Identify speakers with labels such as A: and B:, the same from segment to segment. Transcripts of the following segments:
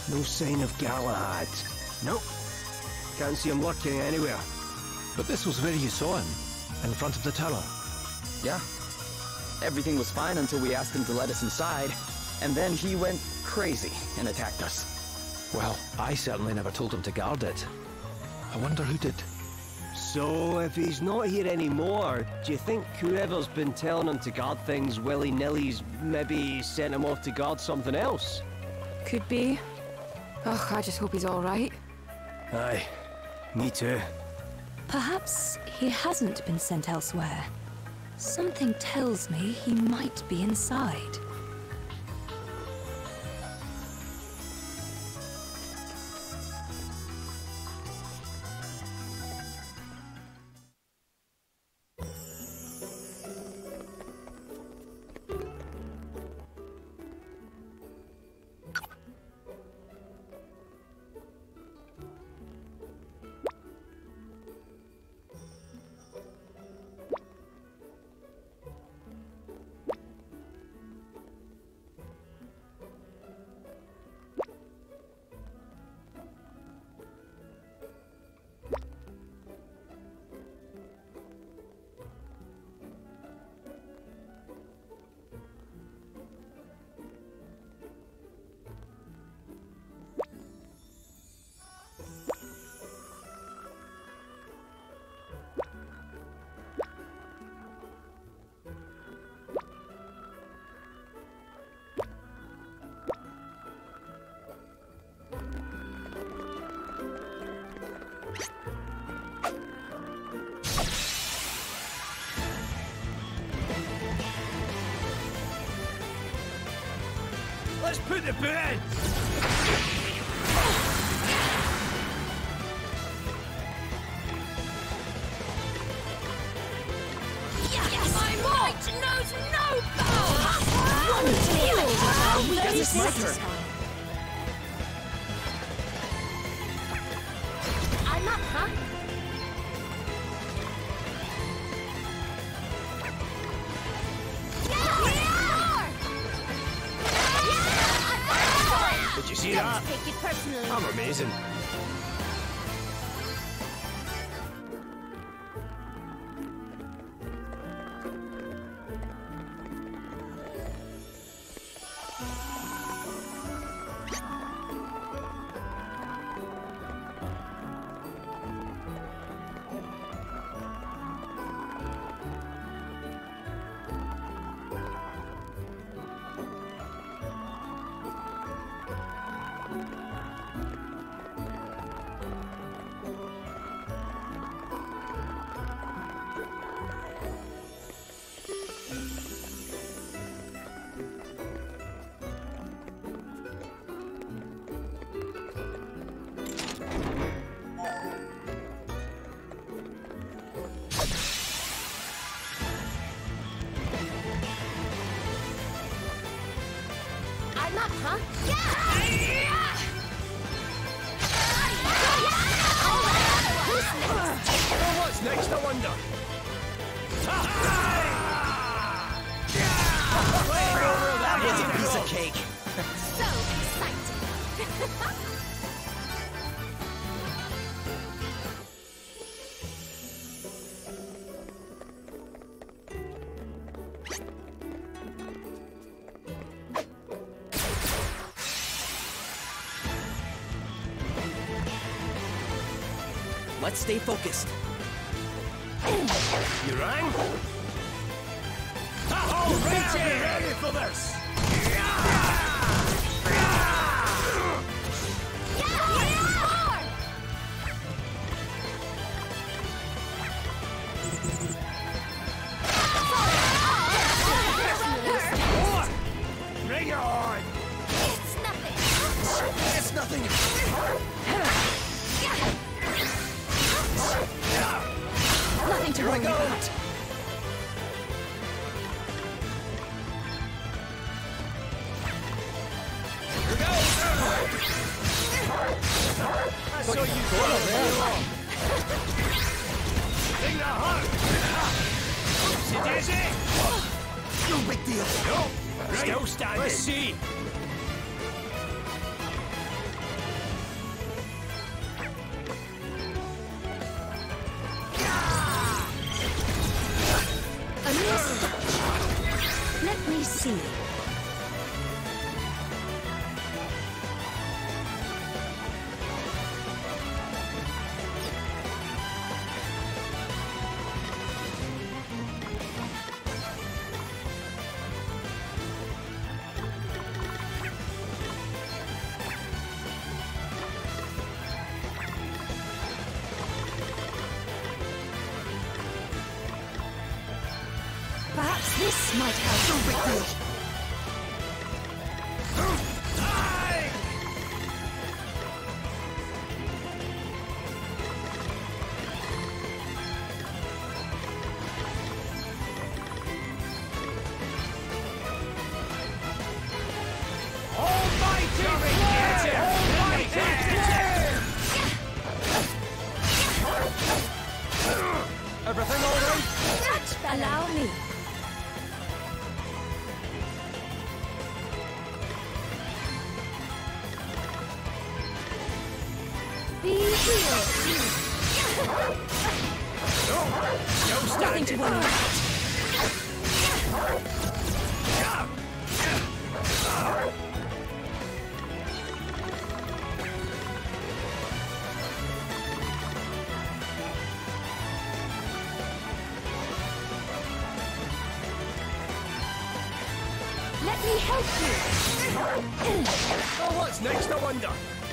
A: No sign of Galahad. Nope. Can't see him lurking anywhere.
B: But this was where you saw him, in front of the tower.
C: Yeah. Everything was fine until we asked him to let us inside, and then he went crazy and attacked us.
B: Well, I certainly never told him to guard it. I wonder who did.
A: So, if he's not here anymore, do you think whoever's been telling him to guard things willy-nilly's maybe sent him off to guard something else?
D: Could be. Ugh, I just hope he's alright.
A: Aye, me too.
E: Perhaps he hasn't been sent elsewhere. Something tells me he might be inside.
A: Let's put the boot in!
F: Yes! My might knows no bounds!
E: Very satisfying.
F: I'm up, huh?
A: Did you see that?
F: Don't take it personally.
A: I'm amazing.
F: I'm up, huh?
A: Well, what's next, I wonder? That was a piece of cake.
F: So exciting!
C: Let's stay focused.
A: You rang? Oh, Richie! Ready for this? Bring it on!
F: It's nothing!
C: It's nothing.
E: Nothing to worry about.
A: I saw you go there. Take that hard. Oopsie-daisy.
C: No big deal.
A: No. Right. Still standing. Let's see.
E: see. Perhaps this might help the Ricky.
A: Everything all right?
E: Allow me. Be healed. Nothing to worry about. Let me help you.
A: Oh, what's next, I wonder?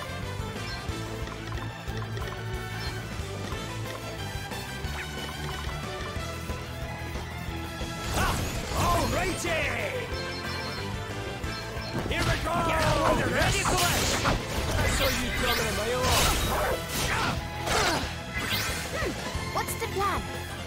A: Alrighty! Here we go! Get ready for it! I saw you coming a mile off.
F: What's the plan?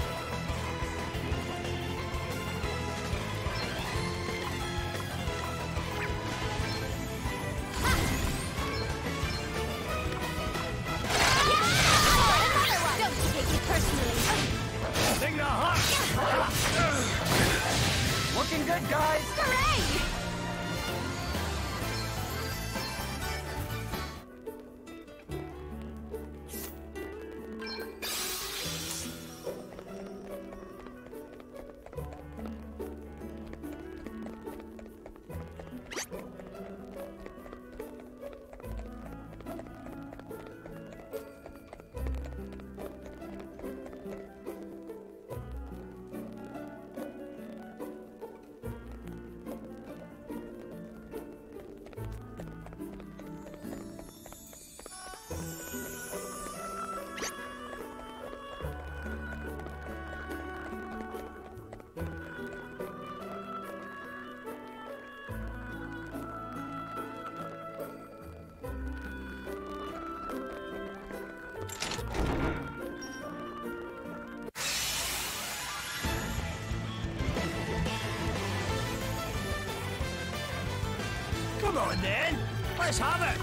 F: Don't take it personally.
A: Sing the hot! Looking good, guys!
F: Hooray!
A: Come on, then! Let's have it!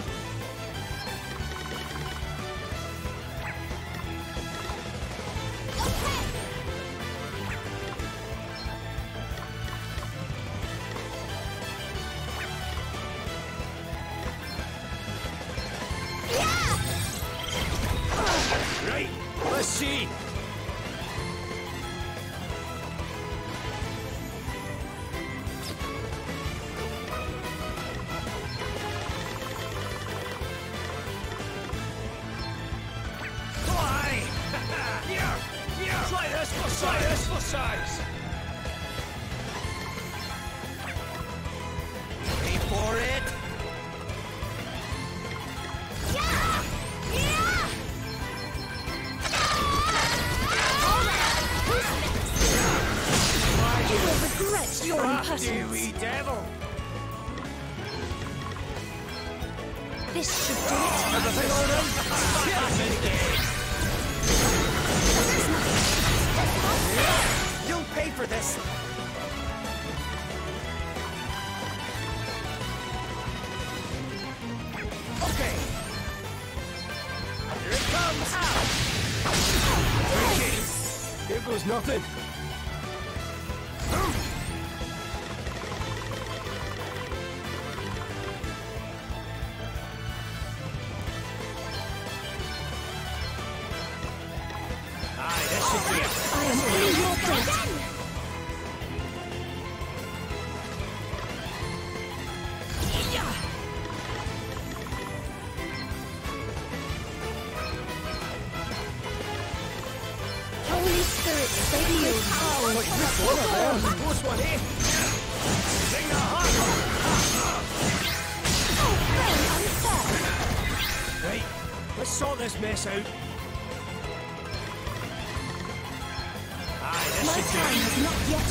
A: Right, let's see! Try this for size! Wait for it!
E: You will regret your
A: You
E: impertinence.
A: wee devil!
E: This should do it.
A: Everything all right? You'll pay for this! Okay! Here it comes! Okay. Here goes nothing!
E: I am in your throat.
A: Close one, eh? Bring the hard one. Right, let's sort this mess out. Aye, this
E: My
A: should do
E: time
A: it.
E: has not yet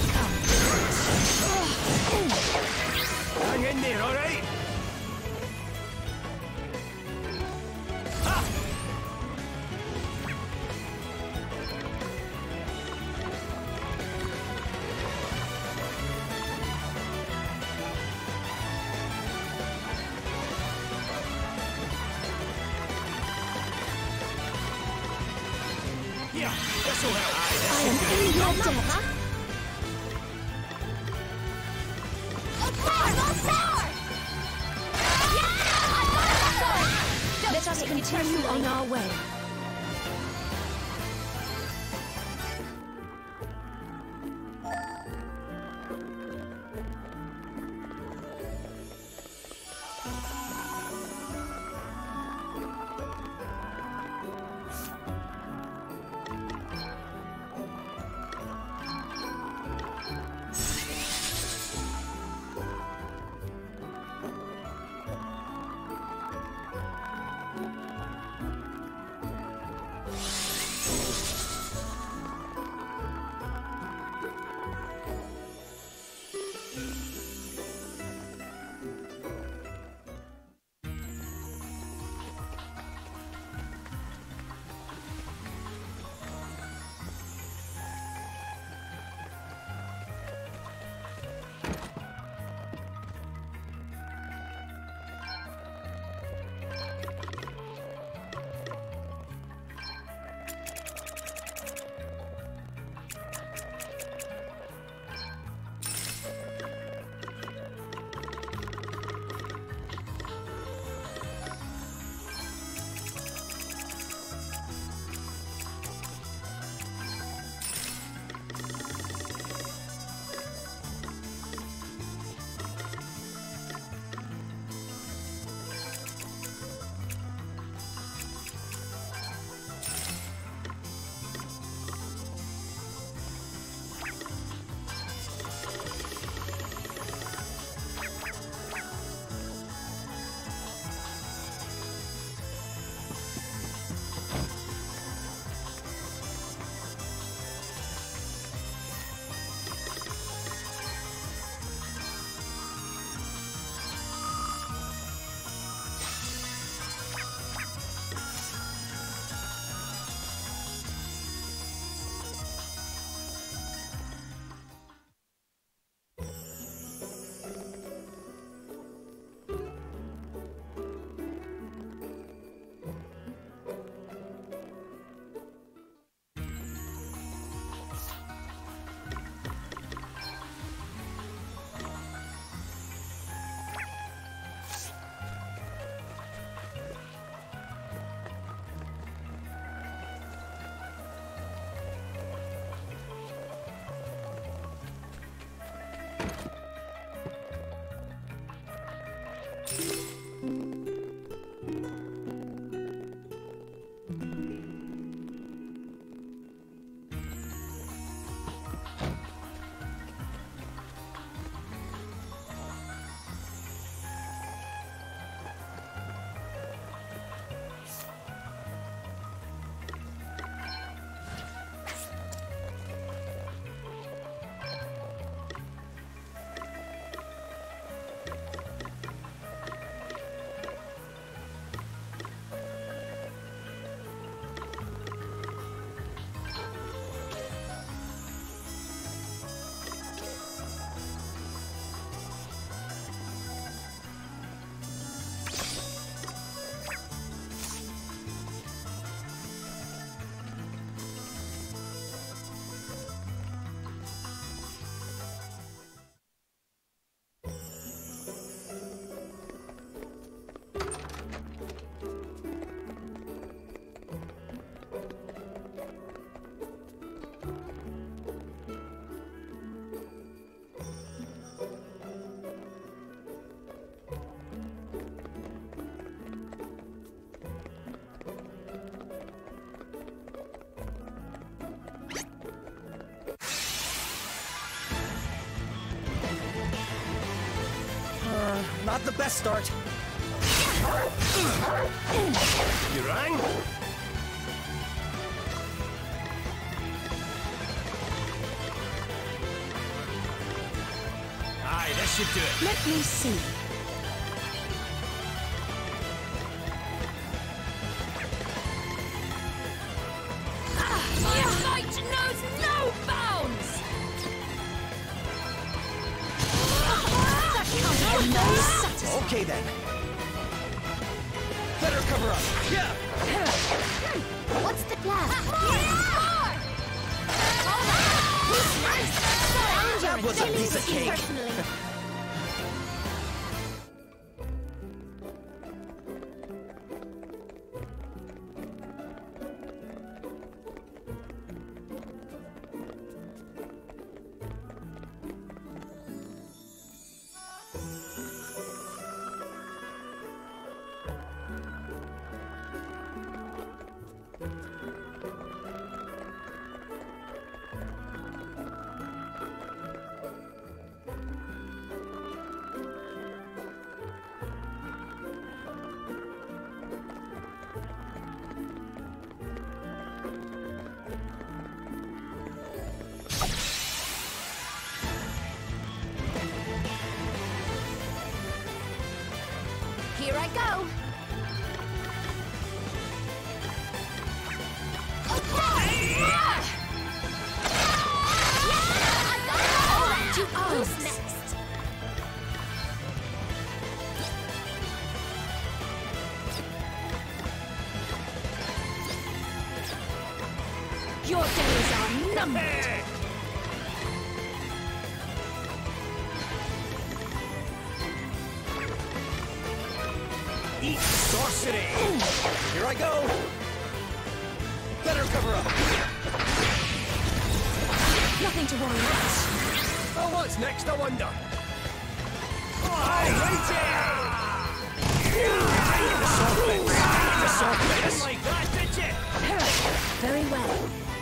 E: come.
A: Hang in there, all right? Ha! Here, this'll help. Aye, this
E: I
A: should
E: am
A: do
E: in
A: it.
E: your debt. Let us continue on our way.
A: Not the best start. You rang? Aye, this should do it.
E: Let me see.
F: My might knows no bounds!
A: Okay then. Better cover up. Yeah.
F: What's the plan?
A: That was a piece of cake.
F: Here I go. Who's next?
E: Your days are numbered.
A: Eat sorcery! Here I go! Better cover up!
E: Nothing to worry about.
A: Oh, what's next, I wonder? Alrighty! The soft bits! Like that, did you?
E: Very well.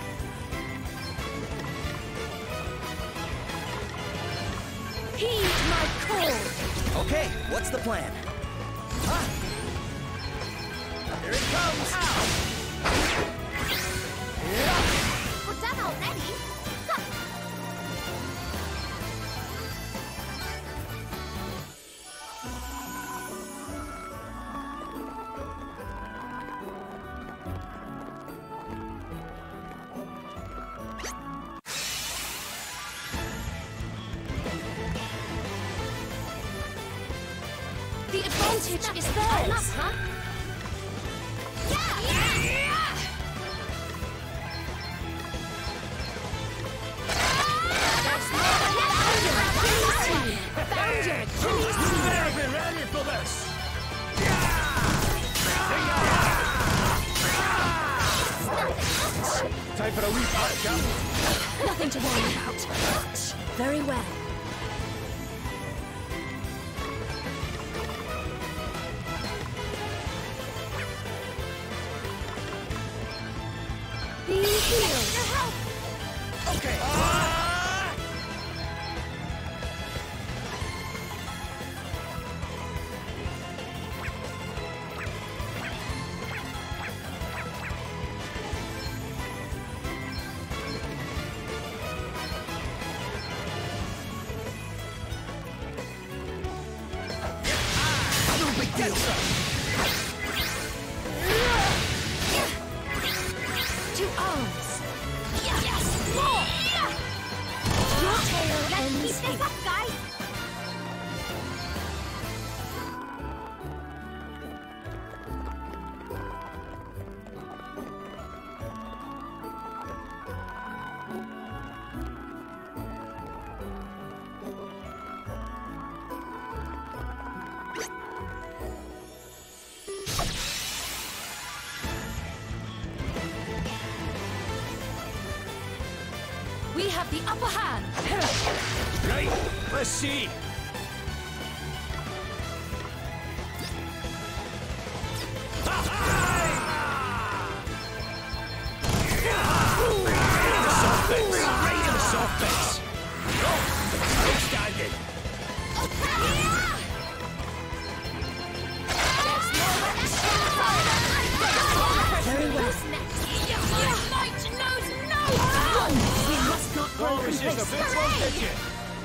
E: Heed my call.
A: Okay, what's the plan? Huh? Here it comes!
F: We're done already. Huh.
E: The advantage is theirs.
F: Huh?
A: Better be ready for this! Time for a wee patch up.
E: Nothing to worry about. Very well. Be healed.
A: Okay. Get some!
E: To arms.
F: Yes! More!
E: Your tail
F: Let's
E: ends
F: keep this
E: here.
F: up, guys!
E: We have the upper hand.
A: Right, let's see. Right in the soft bits. Outstanding.
F: was just a bit close, did you?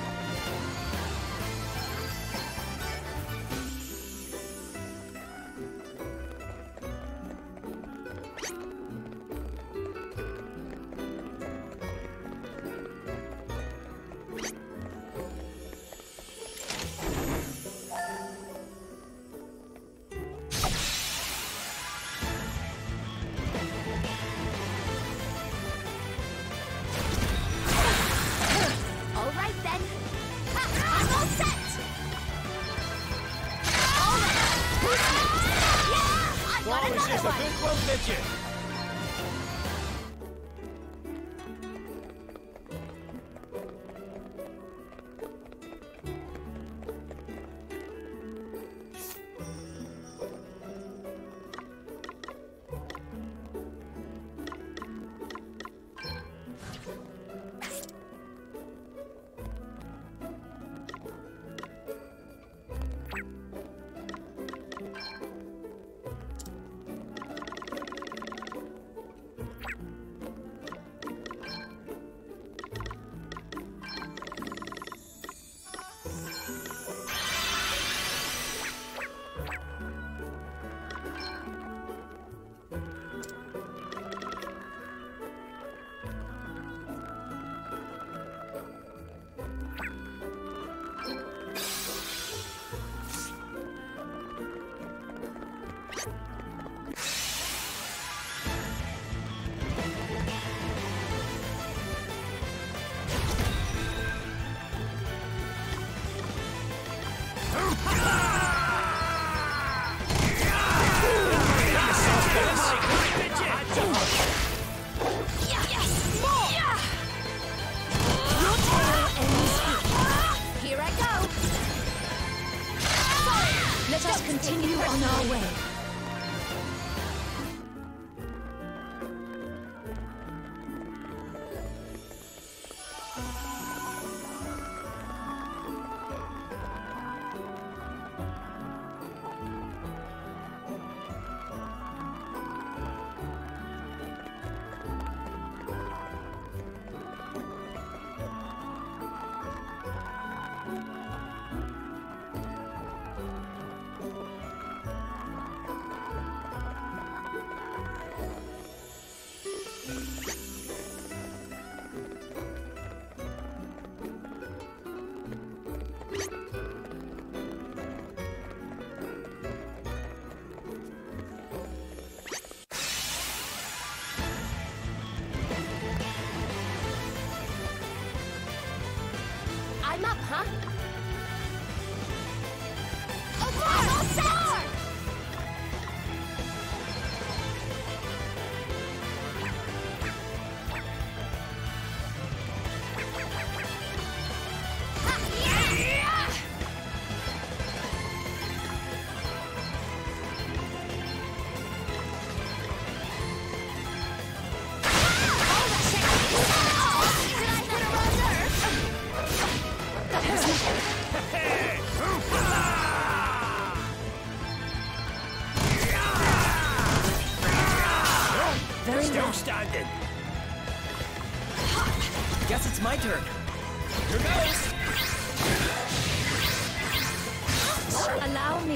E: Let us continue on our way.
F: I'm up, huh? All set!
A: Still standing.
C: Guess it's my turn.
A: Here goes.
E: Allow me.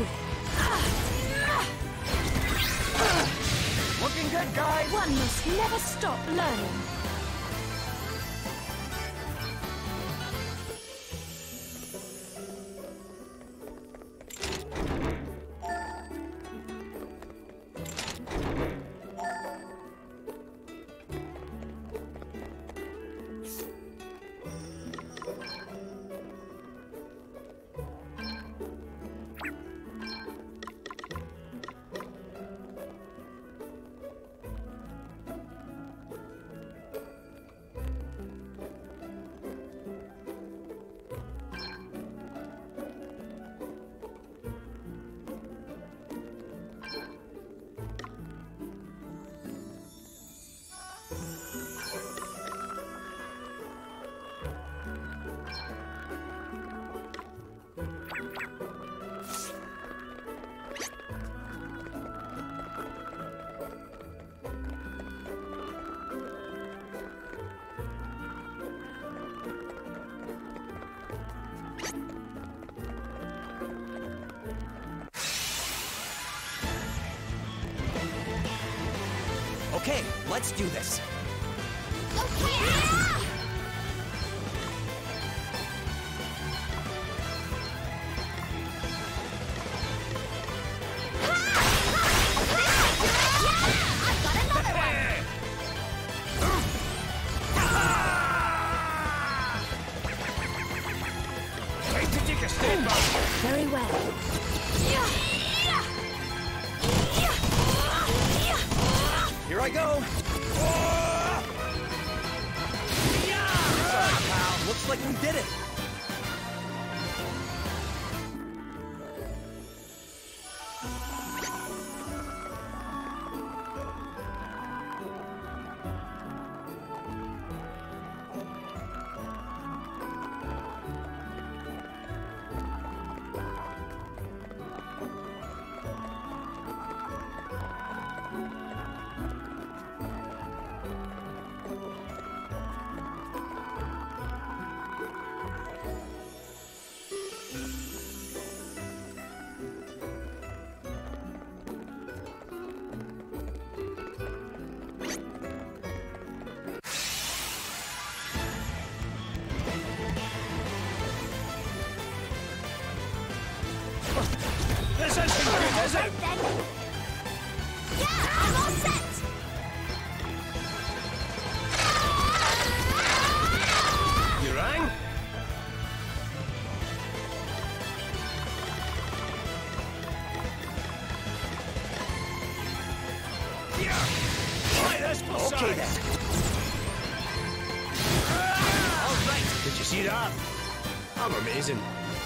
C: Looking good, guys.
E: One must never stop learning.
C: Okay, let's do this.
F: Okay.
E: Very well.
C: Here I go. Sorry, pal. Looks like we did it.
A: This isn't good, is it?
F: Yeah, I'm all set.
A: You rang? Try this for
C: Okay
A: size.
C: then.
A: All right. Did you see that? I'm amazing.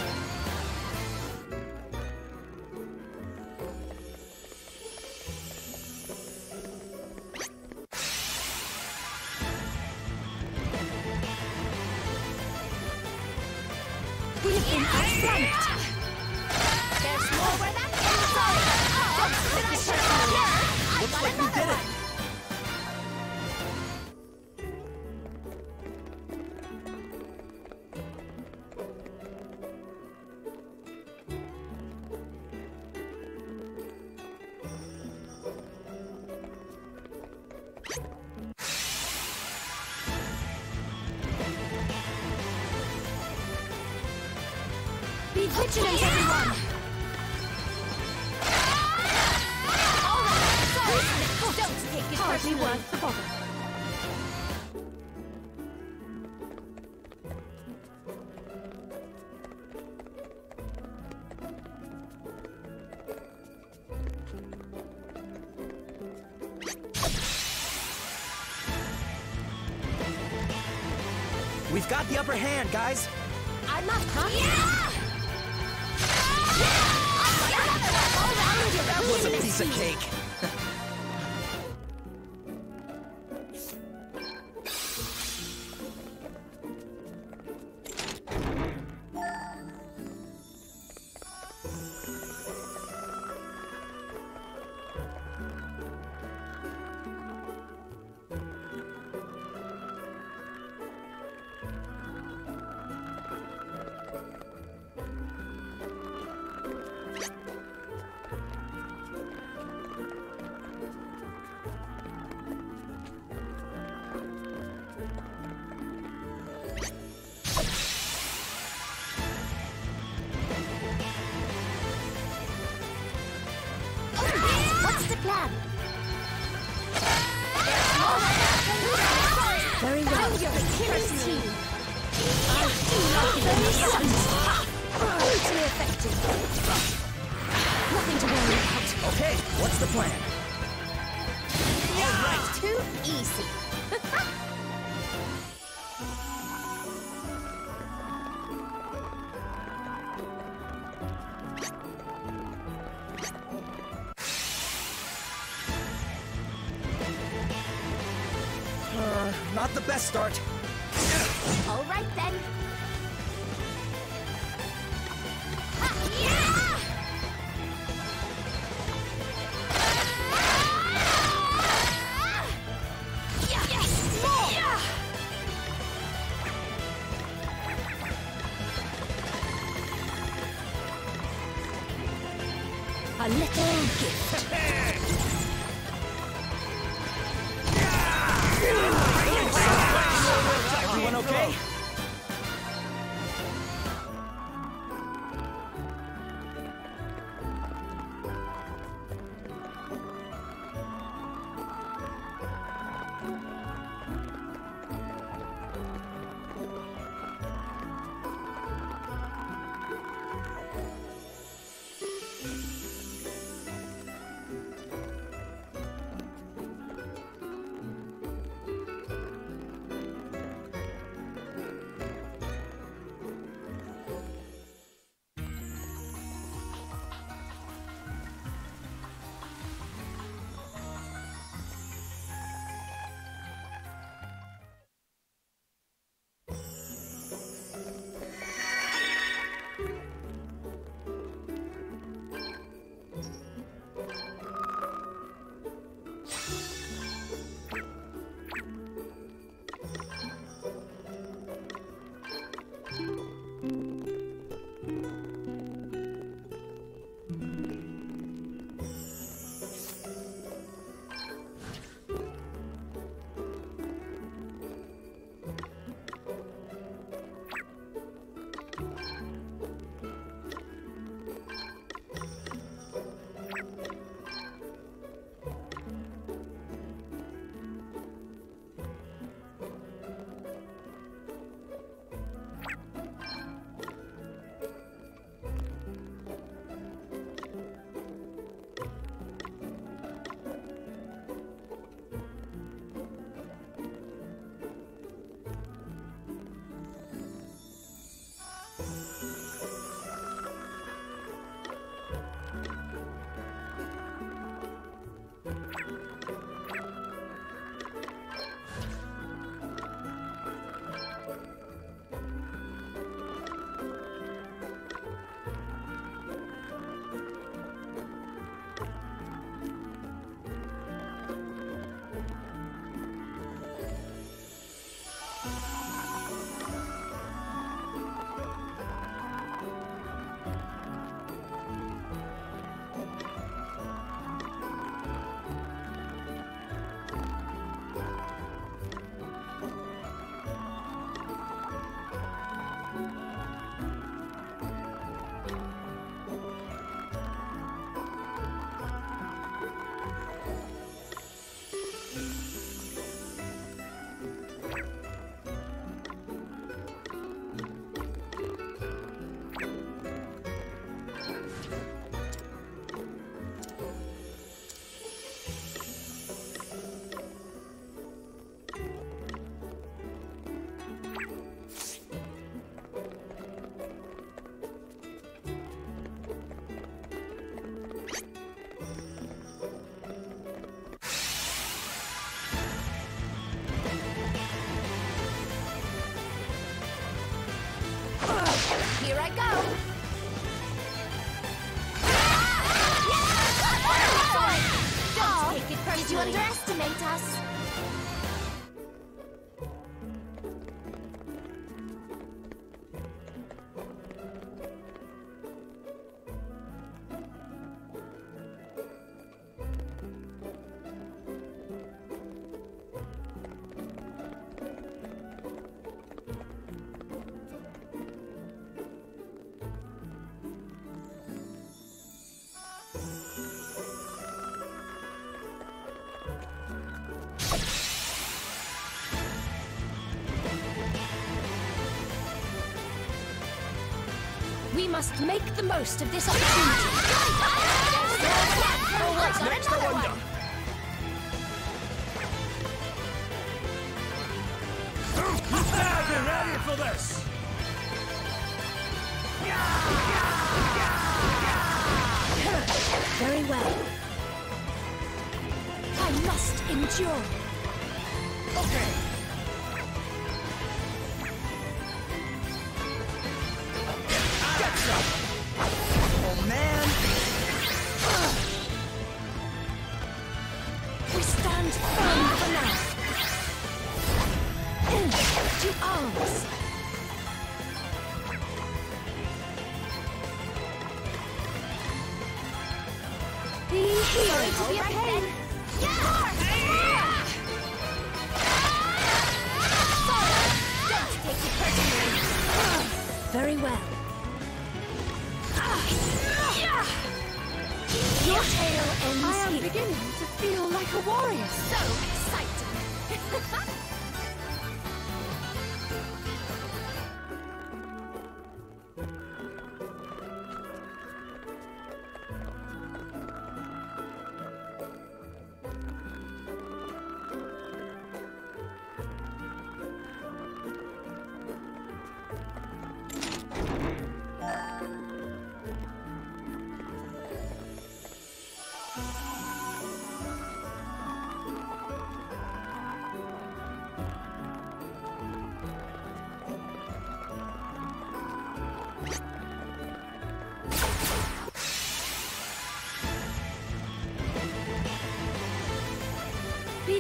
E: We have been outflanked.
F: There's more where that came from. Oh, did I put it here?
C: Looks like we did it.
E: Be vigilant, everyone!
F: All right, sorry. Don't take it
E: Hardly
F: personally.
E: worth the bother.
C: We've got the upper hand, guys.
F: I'm not coming. All around you.
C: That was a piece of cake.
F: What's the plan?
E: Very well.
F: Found your Achilles heel.
E: Brutally effective. Nothing to worry about.
C: Okay, what's the plan?
F: All right, too easy.
C: Not the best start.
F: All right then. Ha, yeah! Yes, more!
E: A little gift.
F: Here I go! Don't take it personally. Did you underestimate us?
E: We must make the most of this opportunity.
F: What's next, I wonder?
A: I've been ready for this!
E: Very well. I must endure.
A: Okay.
C: Oh man!
E: We stand firm for now. To arms. Be here.
F: Sorry to be a pain. Don't take it personally.
E: Very well. Your tale ends
D: I am
E: here.
D: beginning to feel like a warrior.
F: So exciting.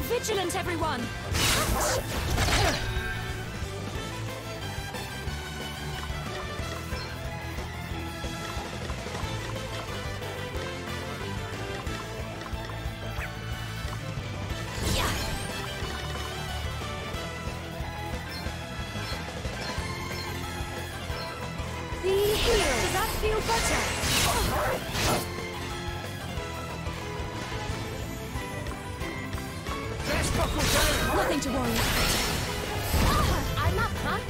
E: vigilant, everyone!
F: Be here. Does that feel better?
E: Nothing to worry about.
F: I'm up, huh?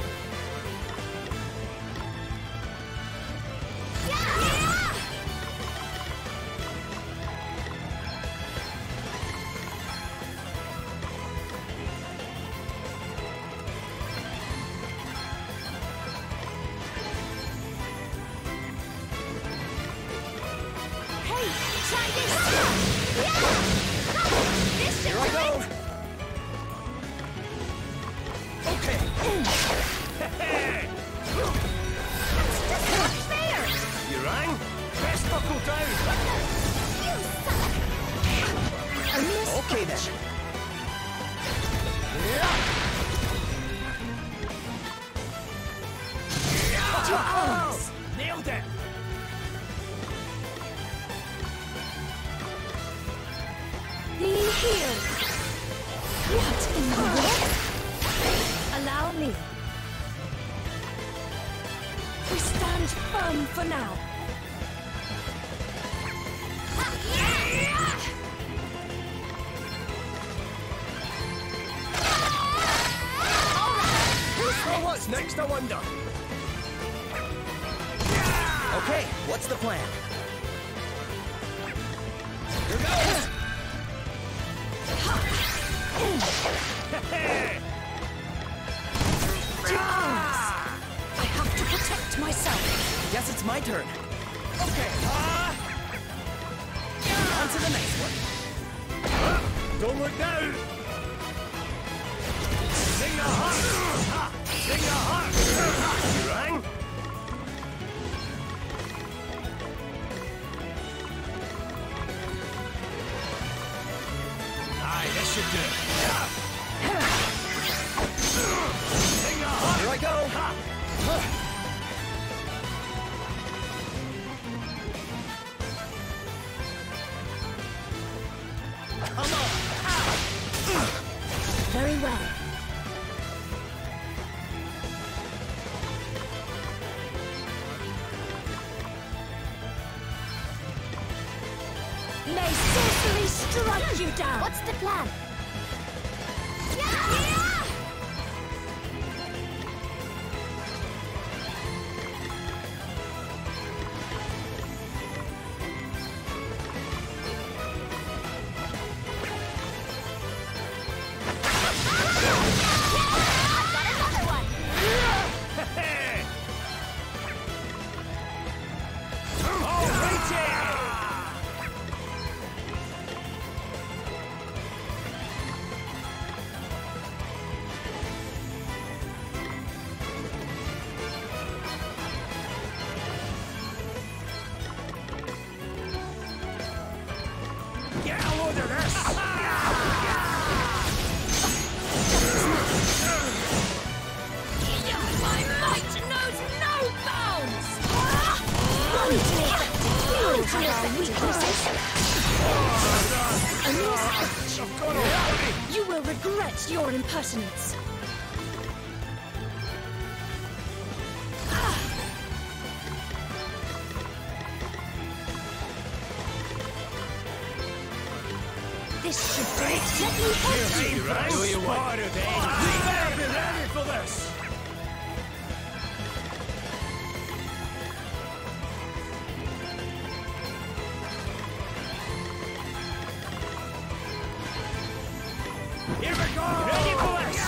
F: Hey, try this! Yeah! This should do it! That's just not fair!
A: You rang? Best buckle down!
F: You suck!
A: Okay then.
E: To arms!
A: Nailed it!
E: Be healed! What in the world? Allow me. We stand firm for now.
A: Well, what's next, I wonder?
C: Okay, what's the plan?
A: Here goes!
E: To arms! I have to protect myself.
C: Guess it's my turn.
A: Okay,
C: On to the next one.
A: don't look down! Sing a heart! Sing a heart! You rang? Aye, this should do it. Sing a heart!
C: Here I go.
E: Very well. May sorcery strike you down!
F: What's the plan? I've got another one!
A: Get a load of this!
E: My might knows no bounds! You will regret your impertinence. This should do it. Let me help you.
A: You rang? You better be ready for this! Here we go! Ready for this!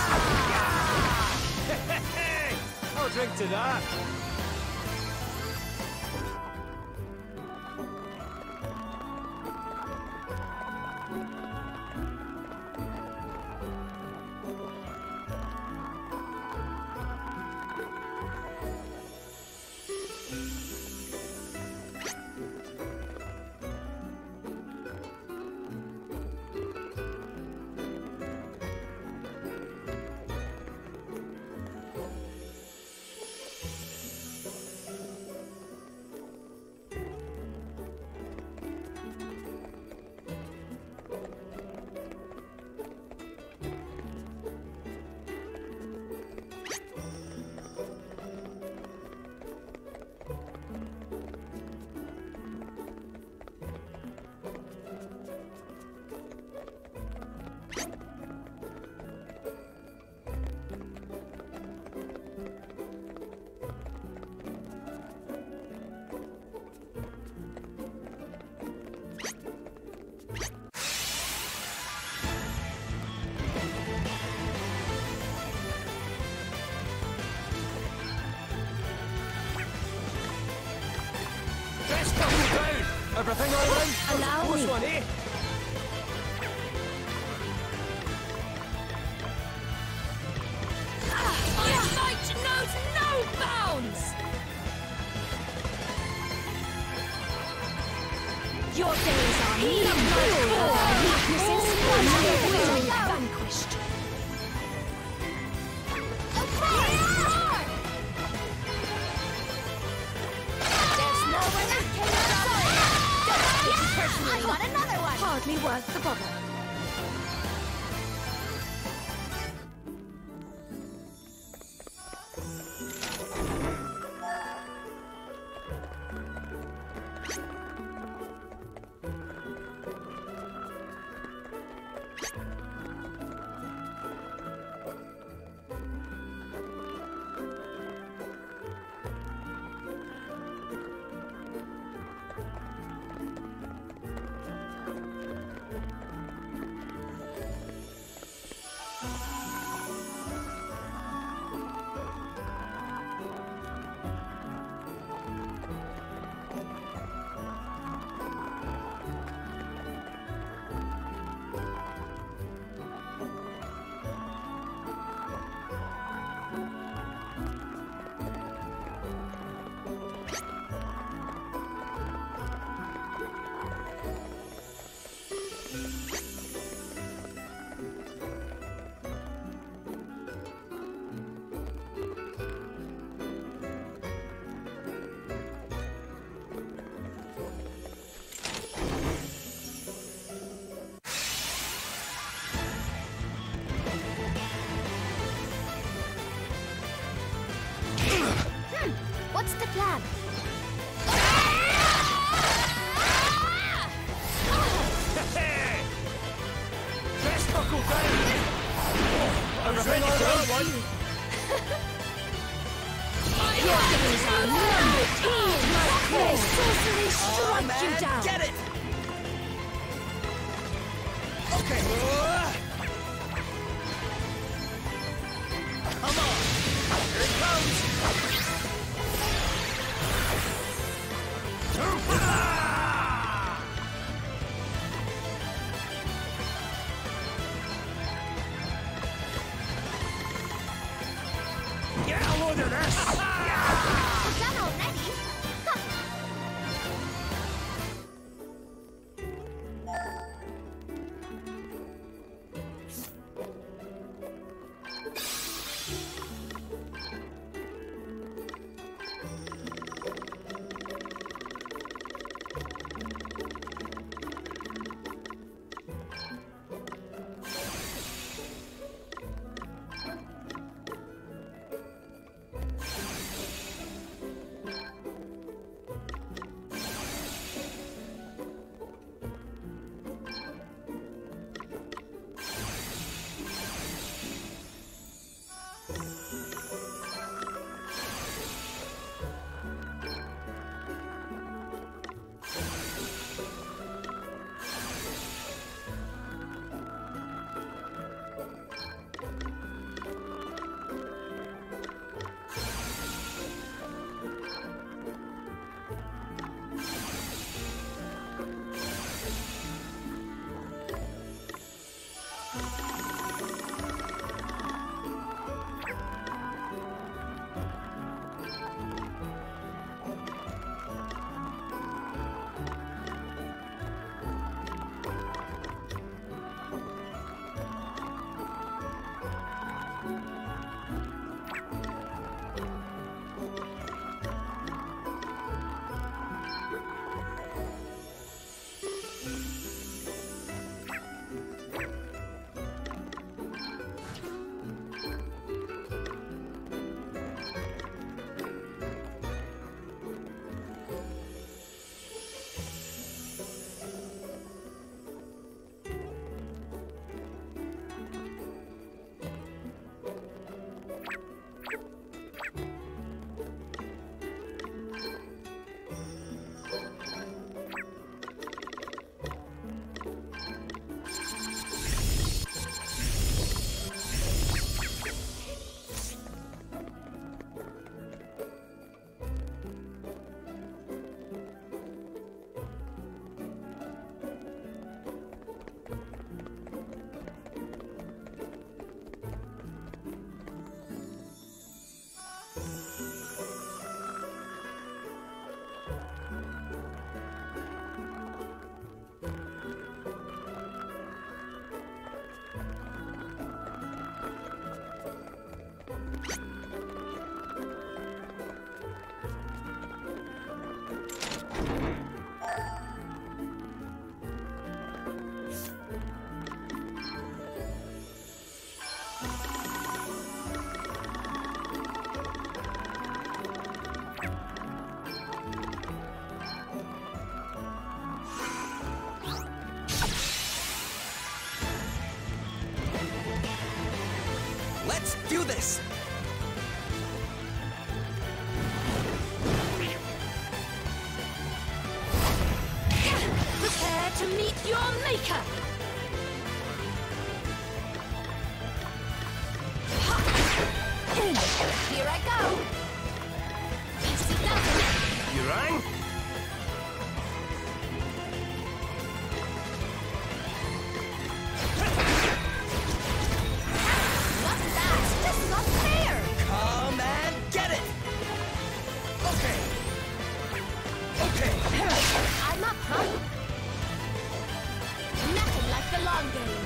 A: I'll drink to that. Let's double down! Everything all right?
E: Allow
A: Close
E: me.
A: one, eh?
F: My might knows no bounds!
E: Your days are numbered. Weaknesses will be vanquished.
F: There's more where that came from! Don't take it personally! I want another one!
D: Hardly worth the bother.
F: What's the plan?
A: Let's buckle down! Everything all right?
E: Your days are numbered. May sorcery strike you down.
A: Get it! Okay. Come on! Here it comes! Get a load of this!
F: Done already?
G: do this!
E: Prepare to meet your maker!
F: Here I go! Easy nothing!
A: You rang?
F: What's that? This is not fair!
G: Come and get it! Okay. Okay.
F: I'm up, huh? Nothing like the long game.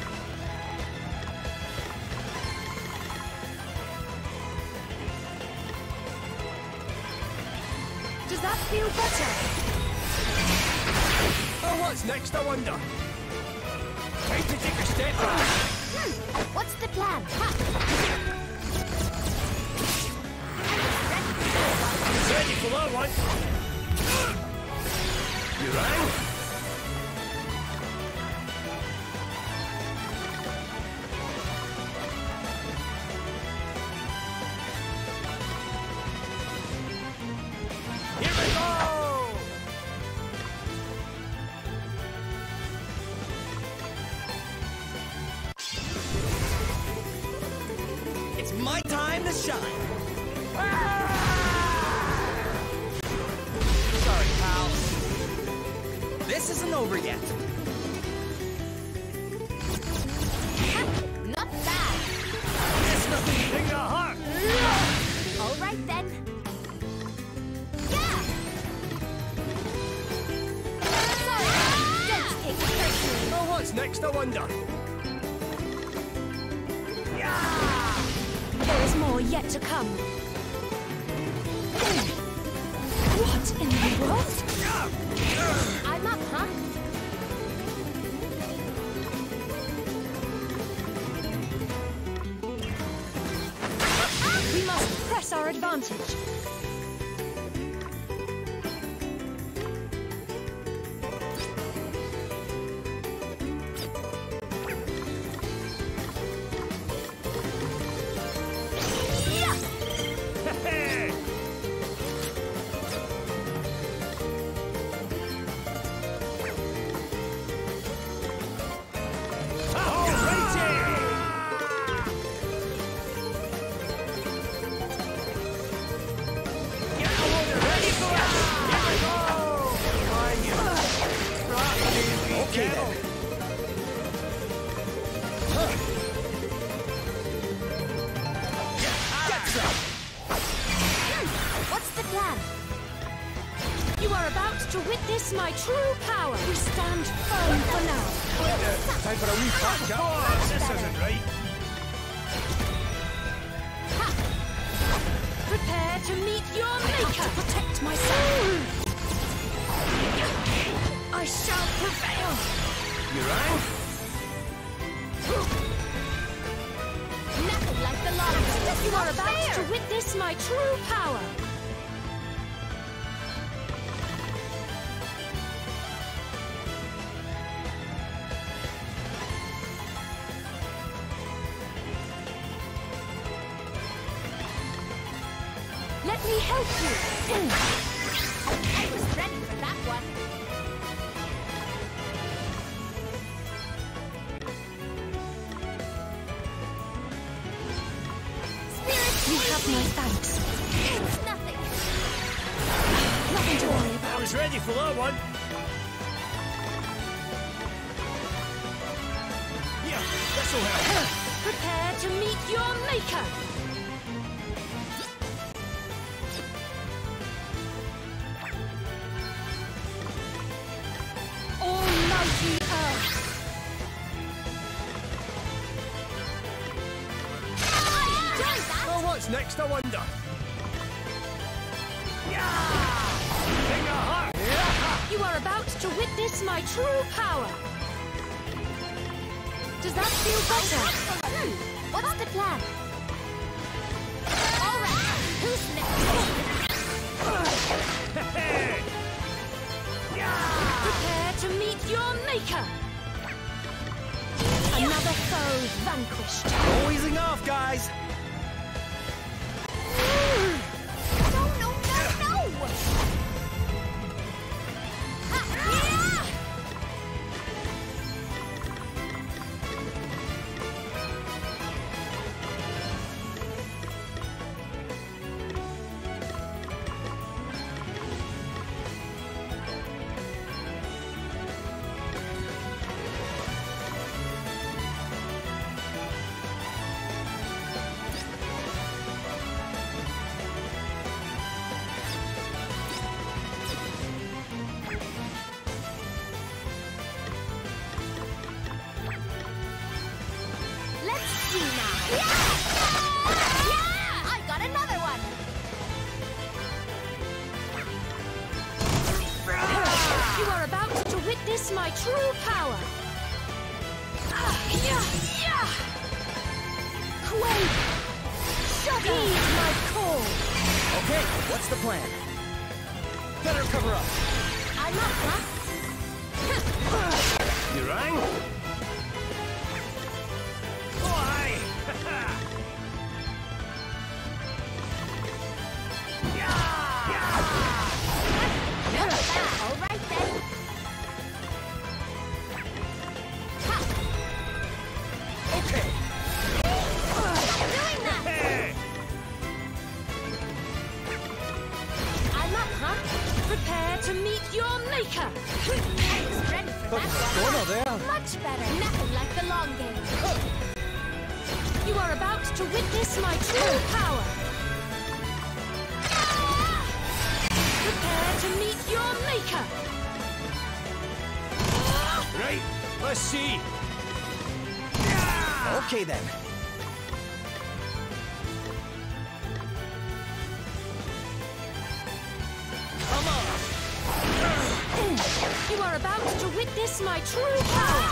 E: Does that feel better?
A: Oh, what's next, I wonder? Time to take a step back.
F: What's the plan? Ha!
A: Ready for that one? You rang? Here we go!
G: It's my time to shine. Sorry, pal. This isn't over yet.
F: Not bad!
A: It's nothing to take a heart.
F: All right then. Yeah! Sorry, don't take it personally.
A: Oh, what's next, I wonder?
E: There is more yet to come. What in the world?
F: I'm up, huh?
E: We must press our advantage.
A: Hey!
G: Okay, then.
F: What's the plan?
E: You are about to witness my true power. We stand firm for now.
A: Time for a wee back up. Oh, this isn't right.
E: Prepare to meet your maker. To protect myself. I shall prevail.
A: You rang?
F: Nothing like the longest.
E: You are about to witness my true power. Let me help you.
F: I was ready for that one. Spirit,
E: You have my thanks.
F: it's nothing.
E: Nothing to worry
A: I
E: about.
A: was ready for that one. Yeah, this'll help.
E: Prepare to meet your maker. Almighty Earth.
F: I enjoyed that.
A: Oh, what's next, I wonder? Yeah! Take a heart! Yeah!
E: You are about to witness my true power. Does that feel better?
F: What's the plan? All right, who's next?
A: Hey! Yeah!
E: Prepare to meet your maker. Another foe vanquished.
G: No easing off, guys.
F: are about to witness my true power. Quake! Heed my call.
G: Okay, what's the plan? Better cover up.
F: I'm up, huh?
A: You rang? Oh, aye!
F: All right then.
G: Okay.
F: Stop doing that! I'm up, huh? Prepare to meet your maker. Ready for that?
G: Bueno there.
F: Much better. Nothing like the long game. You are about to witness my true power. Prepare to meet your maker.
A: Right, let's see.
G: Okay then. Come on.
F: You are about to witness my true power.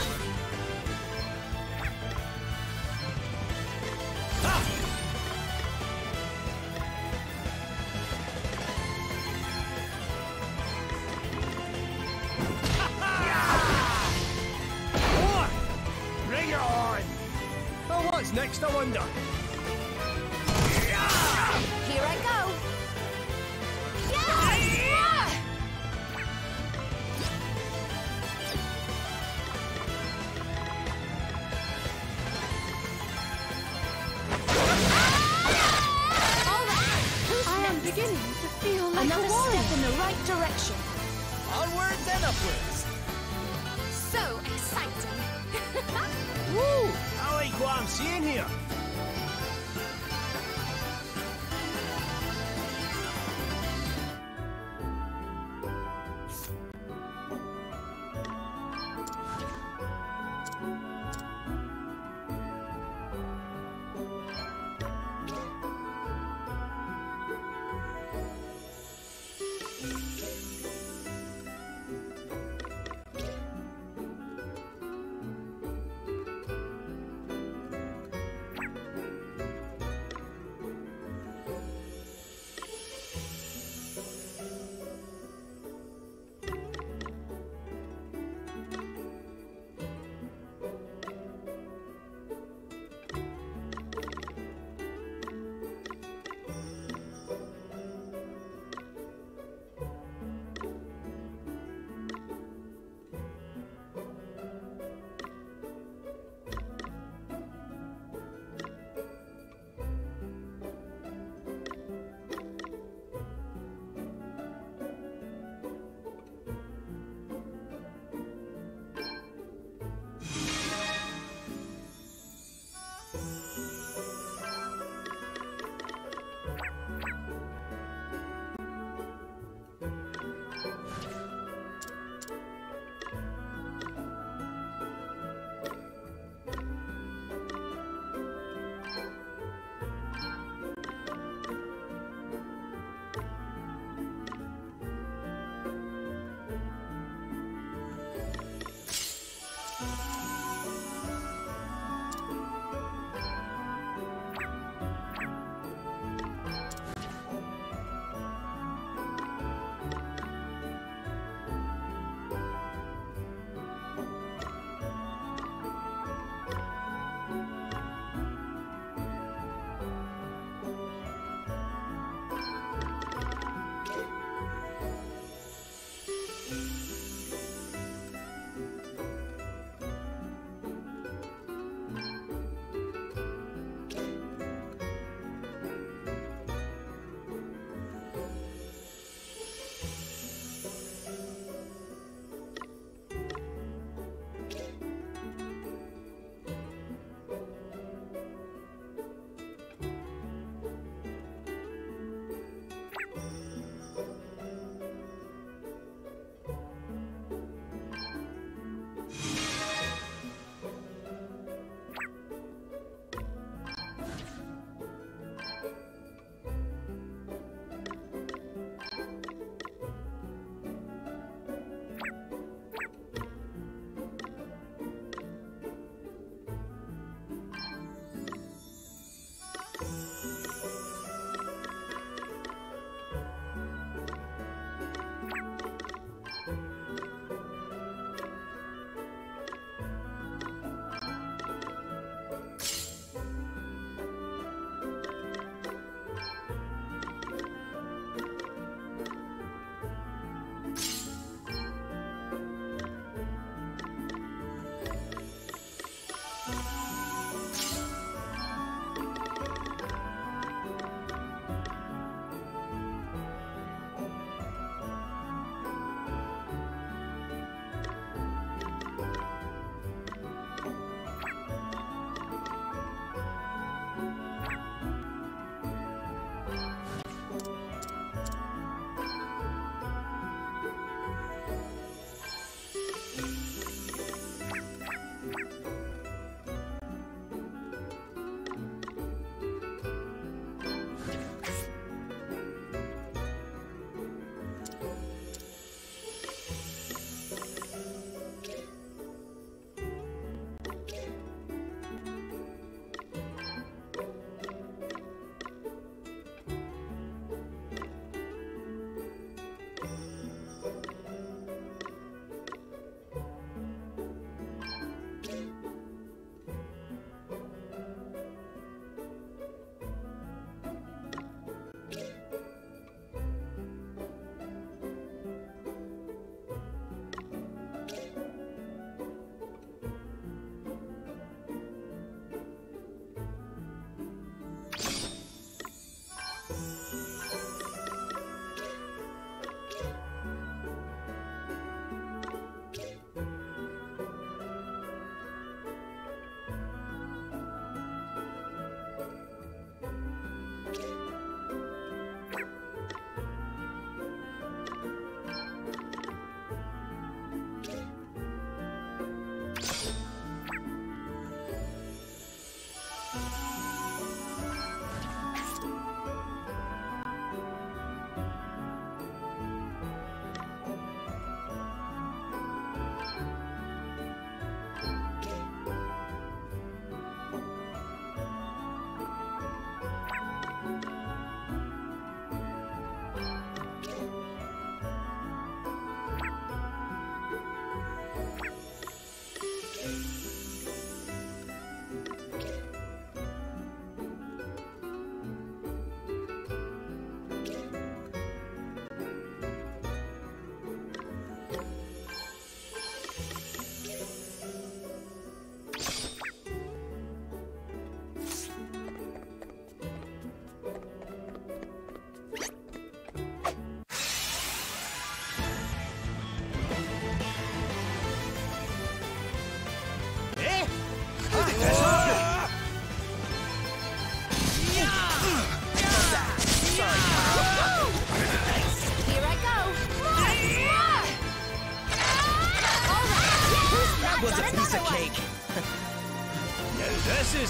A: Bring it on! Oh, what's next, I wonder?
F: Here I go. All right. Who's
D: I am
F: next?
D: beginning to feel like
F: Another
D: a warrior.
F: step in the right direction.
G: Onwards and upwards.
F: So exciting.
A: Woo! I like what I'm seeing here.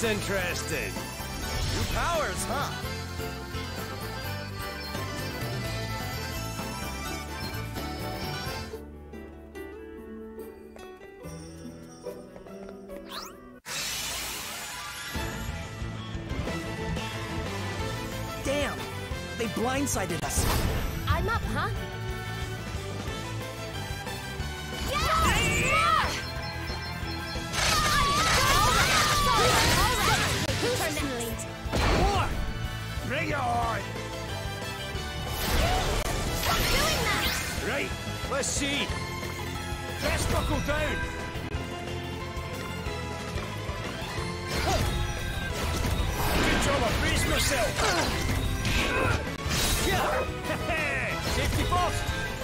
A: is interesting.
G: New powers, huh? Damn! They blindsided us.
F: I'm up, huh? Yeah! Personally.
A: More! Bring it on!
F: Stop doing that!
A: Right, let's see. Dress buckle down. Good job, I braced myself. Safety first.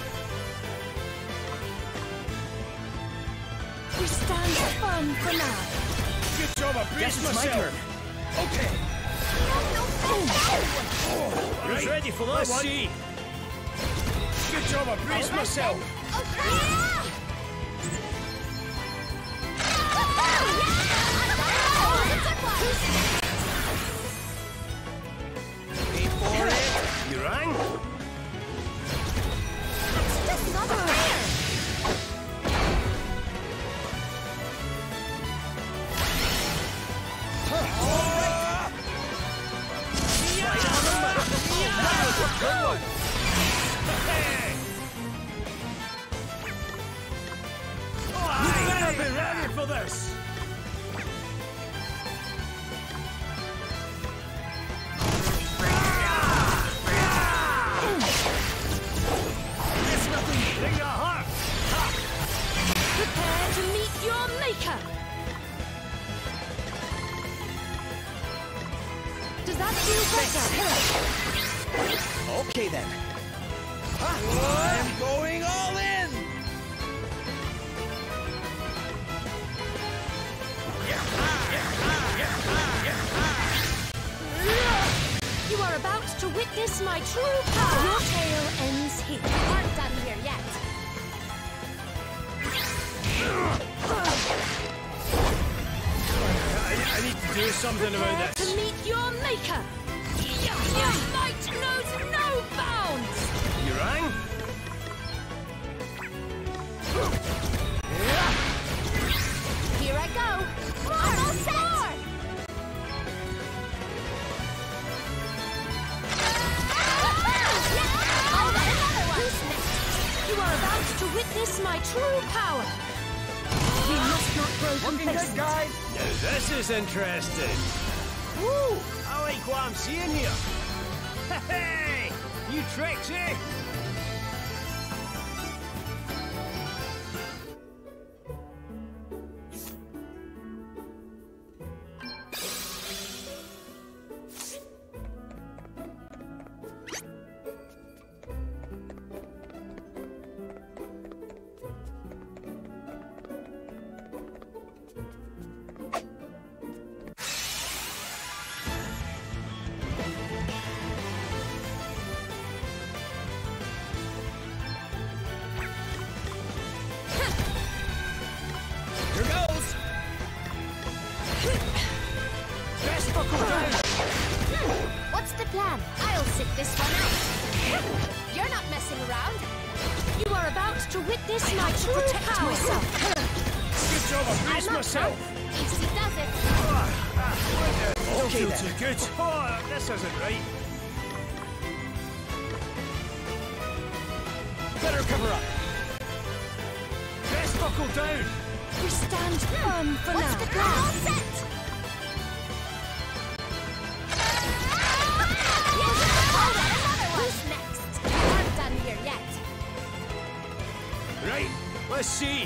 F: We stand firm for now.
A: Good job, I braced
G: Guess it's my
A: myself.
G: turn.
A: Okay. I was ready for that
G: let's
A: one.
G: see.
A: Good job, I braced myself.
G: Wait for it.
A: You rang?
F: It's just not fair!
A: Good one. You better be ready for this. There's nothing. Bring your heart.
F: Prepare to meet your maker! Does that feel better?
G: Okay then. I'm going all in!
F: You are about to witness my true power! Your tale ends here. You aren't done here yet.
A: I need to do something about
F: Prepare
A: this.
F: to meet your maker! Your might knows no bounds!
A: You rang?
F: Here I go! I'm all set! Who's next? You are about to witness my true power! We must not grow complacent.
G: guys!
A: Now this is interesting. Woo! I like what I'm seeing here. Hey! New tricks, eh?
G: Here goes!
A: Dress buckle down.
F: What's the plan? I'll sit this one out. You're not messing around. You are about to witness my true power.
A: Good job, I braced
F: I'm up,
A: myself.
F: huh? Easy does it.
A: I don't
G: Okay,
A: feel
G: then.
A: too good. Oh, this isn't right.
G: Better cover up.
A: Dress buckle down.
F: We stand firm for now. What's the plan? All set. Who's next? You aren't done here yet.
A: Right, let's see.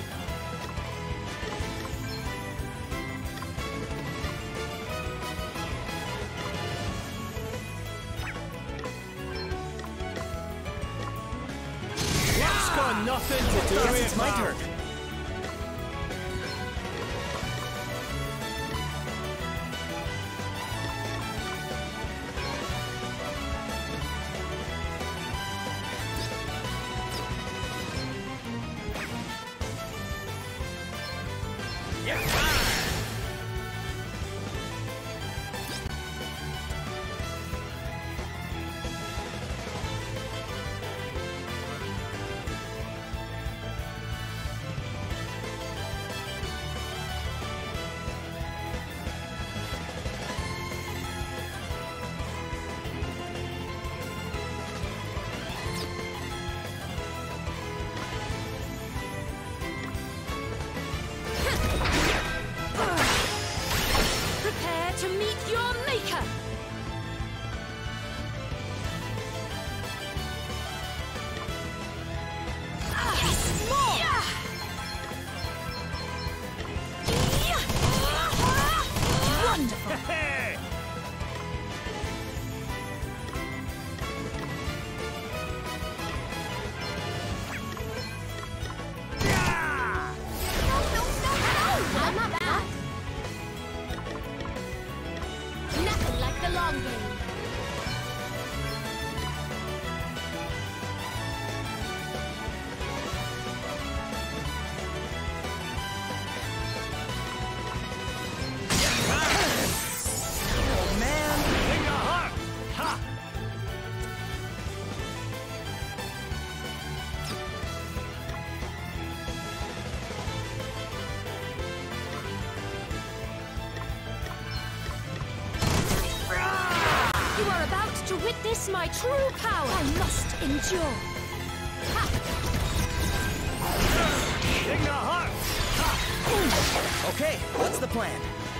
A: Luck's got nothing to do
G: Guess
A: with
G: it's my
A: that.
G: turn.
F: to witness my true power. I must endure. Ha!
A: Dig the heart!
G: Okay, what's the plan?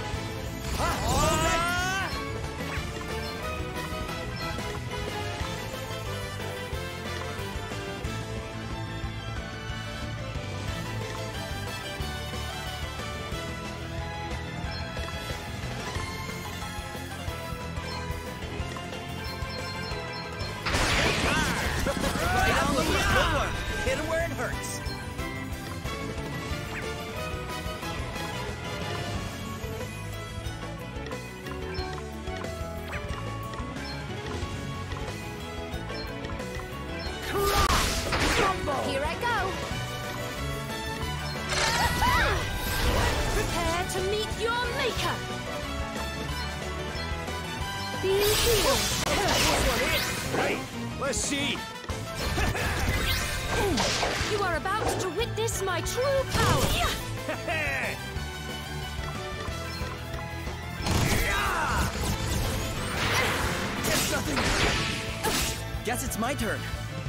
G: Right on the floor. Hit him where it hurts.
F: Here I go. Prepare to meet your maker. Be healed.
A: Right, let's see.
F: You are about to witness my true power.
G: Guess nothing. Guess it's my turn.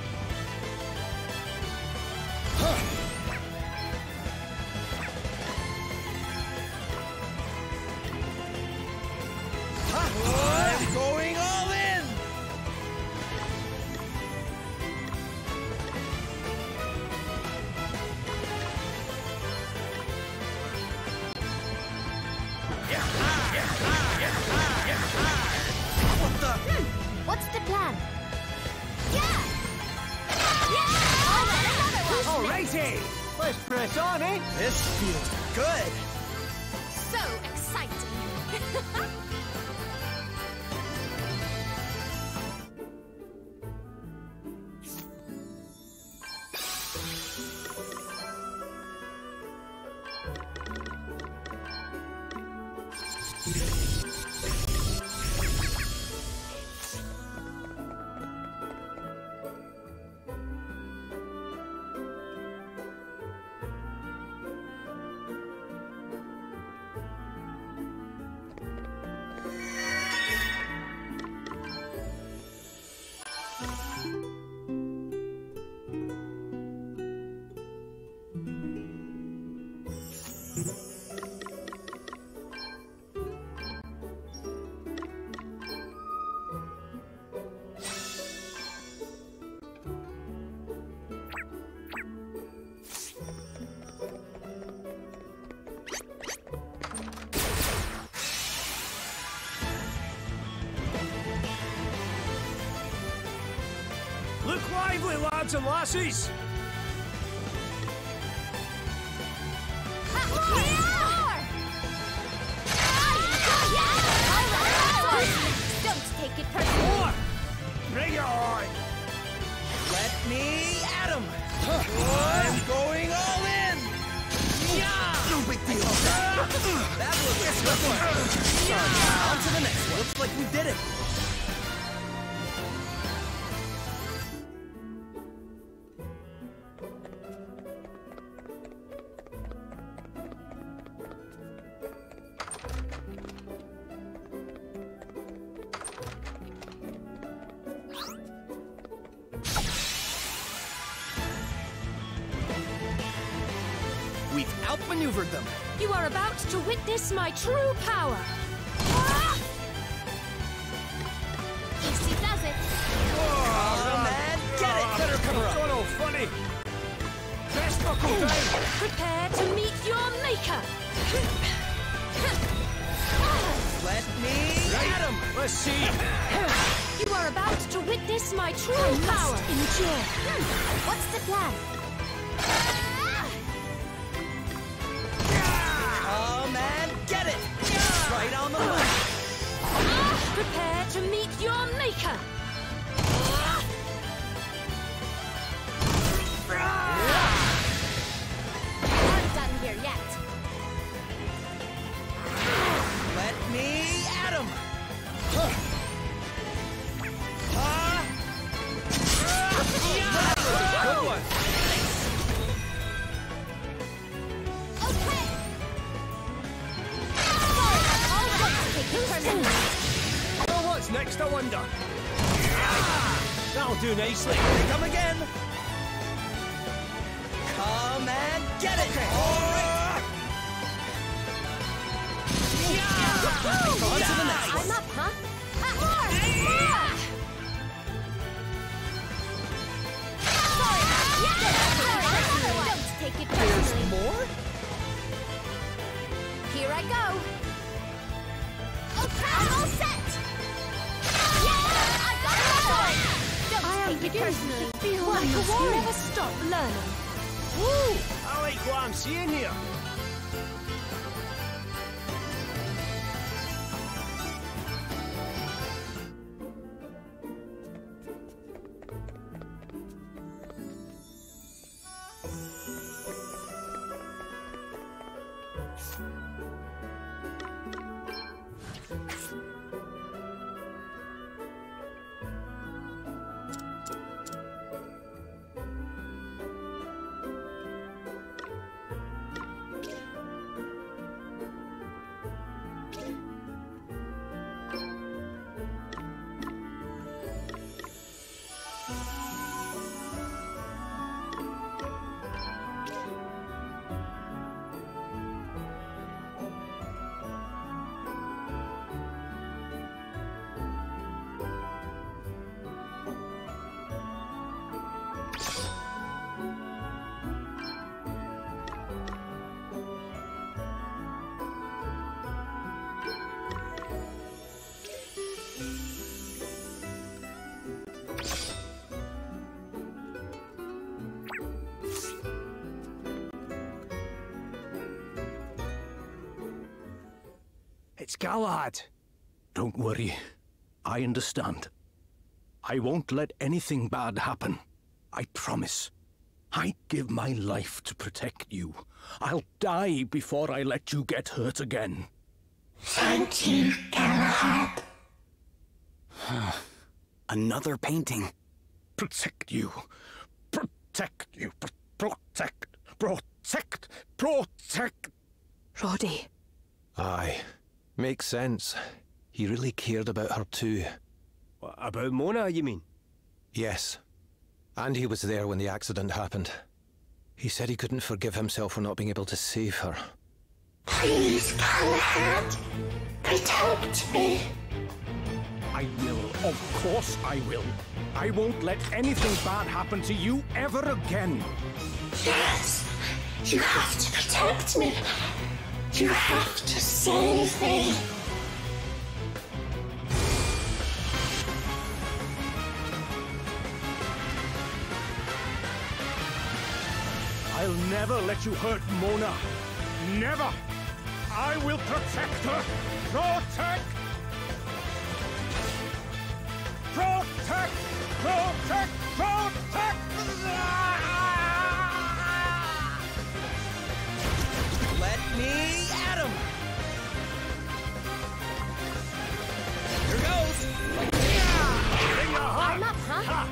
G: I'm going all in! What the?
F: What's the plan? Yeah!
A: Alrighty! Let's press on, eh?
G: This feels good.
F: So exciting.
A: Look lively, lads and lassies!
F: Don't take it personally.
A: More! Bring it on!
G: Let me at him! I'm going all in! No big deal. That was a swift one. On to the next one. Looks like we did it. We've outmaneuvered them.
F: You are about to witness my true power. Easy does it.
G: Oh, man, get it! Better cover up.
A: Oh, funny! Best buckle down!
F: Prepare to meet your maker.
G: Let me at him!
A: Let's see!
F: You are about to witness my true power. Endure. What's the plan?
G: Oh, man, get it! Right on the money.
F: Prepare to meet your maker. I'm done here yet.
G: Let me at him! Good one.
F: Okay. All right, take it personally.
A: Oh, what's next, I wonder? That'll do nicely.
G: Here they come again. Come and get it. Okay. All right. On to the next.
F: I'm up, huh? More! Sorry. Don't take it personally.
G: More?
F: Here I go. Okay, I'm all set. Yeah, I got it. Don't take it personally.
D: Feel like a warrior. Never stop learning.
A: Woo! I like what I'm seeing here. It's Galahad.
B: Don't worry. I understand. I won't let anything bad happen. I promise. I'd give my life to protect you. I'll die before I let you get hurt again.
H: Thank you, Galahad.
C: Another painting.
B: Protect you. Protect you. Protect. Protect. Protect.
D: Roddy.
B: Aye. Makes sense. He really cared about her too.
A: What, about Mona, you mean?
B: Yes. And he was there when the accident happened. He said he couldn't forgive himself for not being able to save her.
H: Please, Galahad, protect me.
B: I will. Of course I will. I won't let anything bad happen to you ever again.
H: Yes, you have to protect me. You have to save me.
B: I'll never let you hurt Mona. Never! I will protect her! Protect! Protect! Protect! Protect!
G: Let me at him. Here goes.
F: I'm up, huh?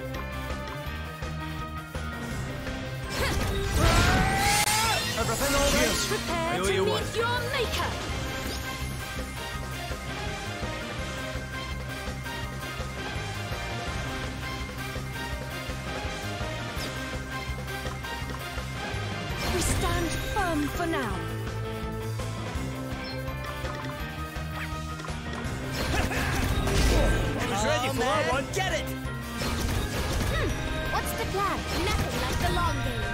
A: Everything all right?
D: Prepare
A: owe
D: to
A: you
D: meet
A: one.
D: your maker. We stand firm for now.
A: I was ready for that one.
G: Get it.
F: What's the plan? Nothing like the long game.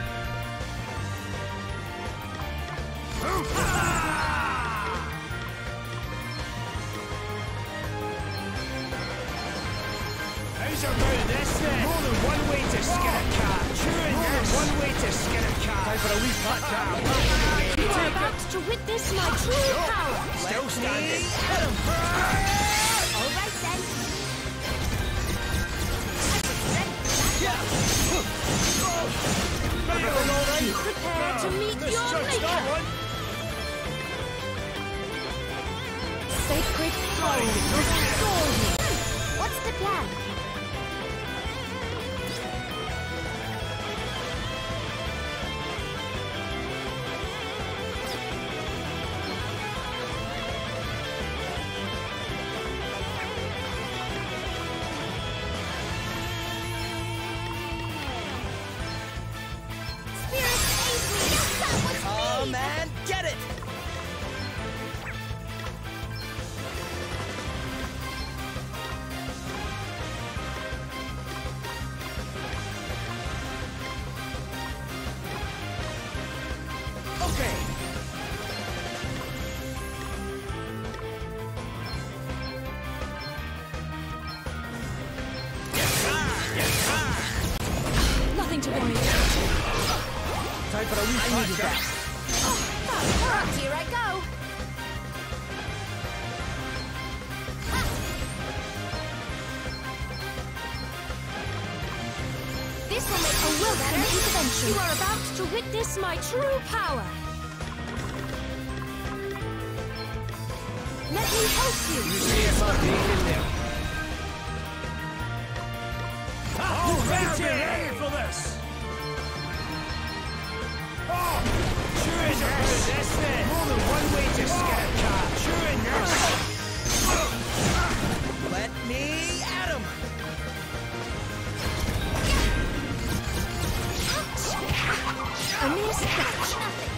A: How's about this then? More than one way to skin a cat. More than one way to skin a cat. Time for a wee pat down.
F: You are about to witness my true power.
A: Still standing.
G: At him.
F: All right then.
A: Everything all right?
D: Prepare to meet your
A: Misjudged that
D: maker.
A: one.
D: Sacred throne will restore you.
F: What's the plan?
G: say?
E: Nothing to worry about.
G: Time for a wee I needed that.
F: Fast work, here I go. This will make a welcome intervention. You are about to witness my true power. Let me help you.
A: You see us not taking them.
G: Ready for this! Oh! Sure enough! That's it! More than one way to skin a cat! Sure enough! Let me at him!
F: A mere scratch.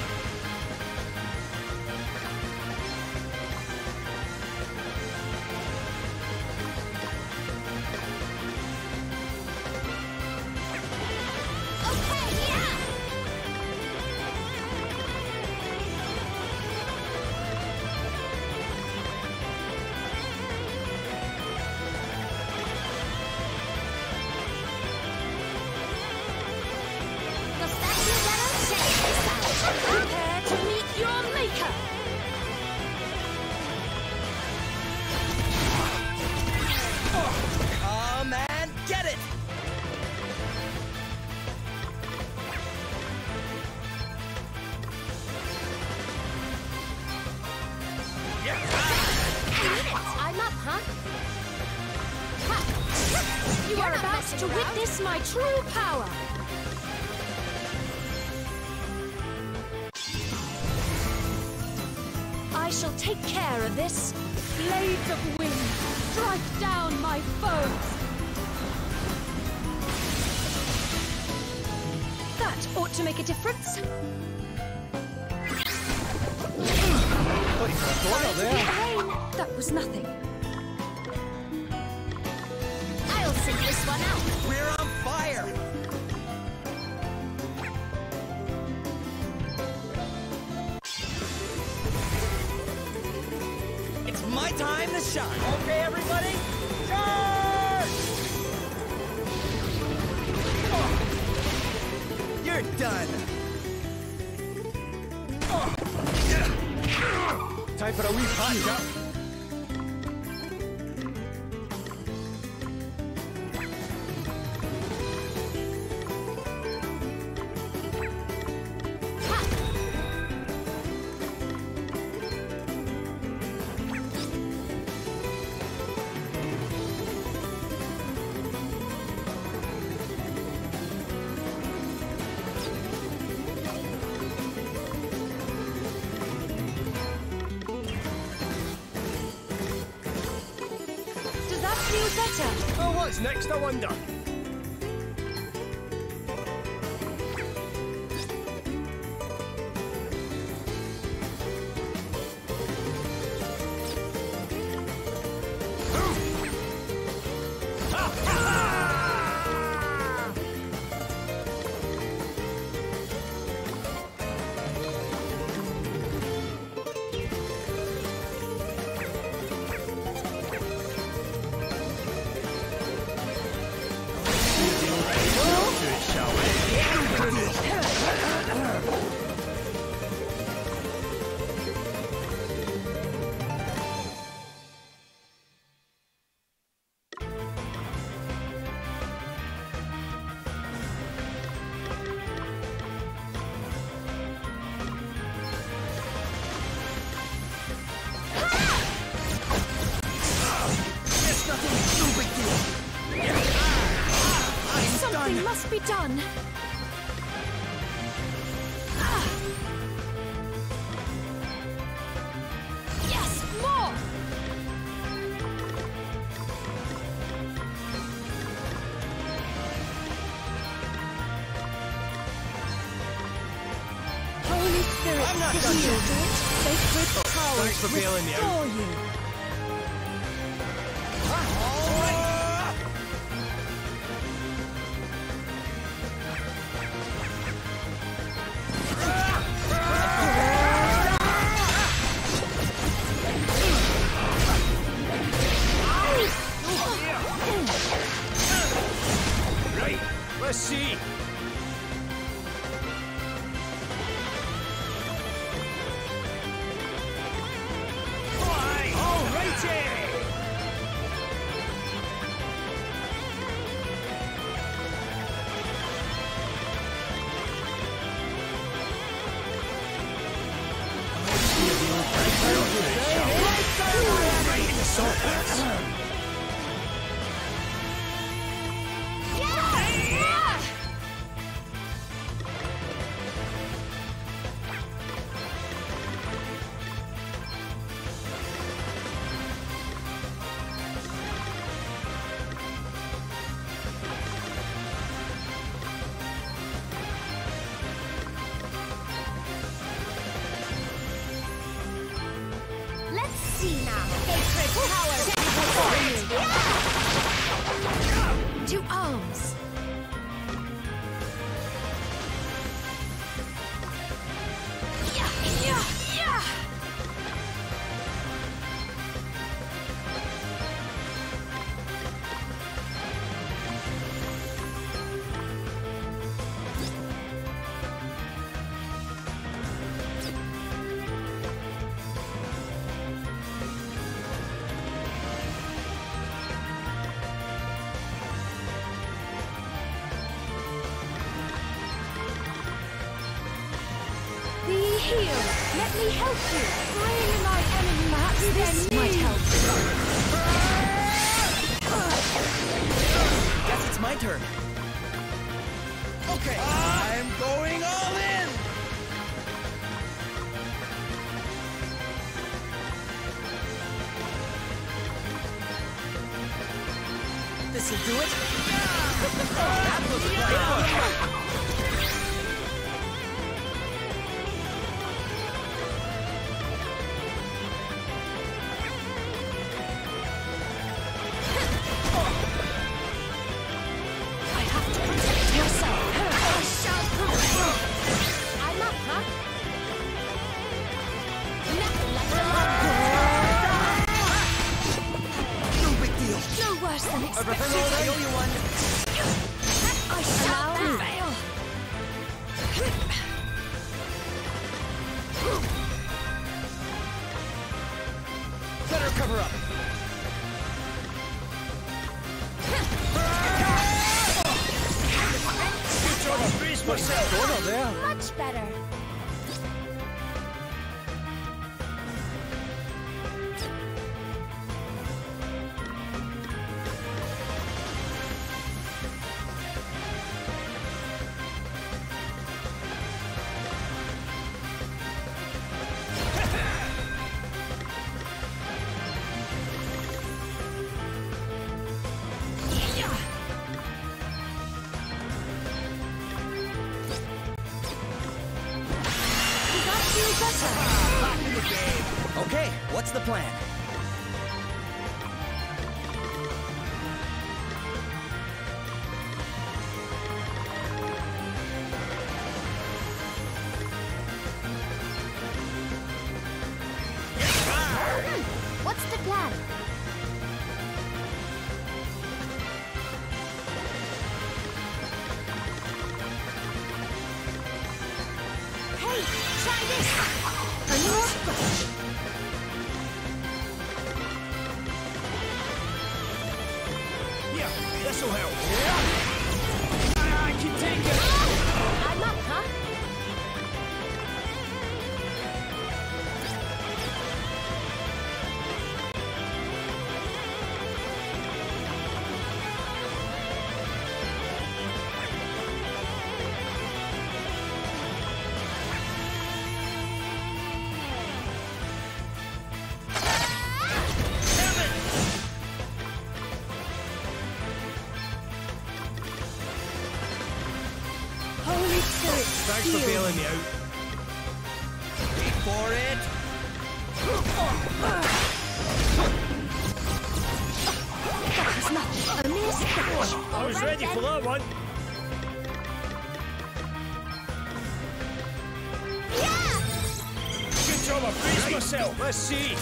F: Prepare to meet your maker!
G: Come and get it!
F: I'm up, huh? Ha. You are about to witness my true power! I shall take care of this. Blades of wind, strike down my foes! That ought to make a difference. Pain, that was nothing. I'll sit this one out.
G: We're on fire! It's my time to shine! Okay, everybody? Charge! Oh. You're done! Oh. Time for a wee patch up.
A: Oh, what's next, I wonder?
F: Something must be done. Yes, more! Holy Spirit,
G: I'm not
F: give
G: done
F: me
G: yet.
F: sacred power.
A: Thanks for bailing me out.
F: Restore you.
G: Let's see.
F: To arms. Let me help you. Bring my enemy. Perhaps this might help.
G: Guess it's my turn. Okay, I'm going all in. This'll do it. That was a good one. Cover up. Good job, I braced myself.
F: Much better.
G: Okay, what's the plan?
F: What's the plan? Hey, try this!
G: Yeah, this'll help. I can take it.
F: I'm up, huh?
G: Thanks for bailing me out. Wait for it.
F: That was not a mere scratch.
G: I was ready for that one.
F: Yeah!
G: Good job, I braced myself. Let's see.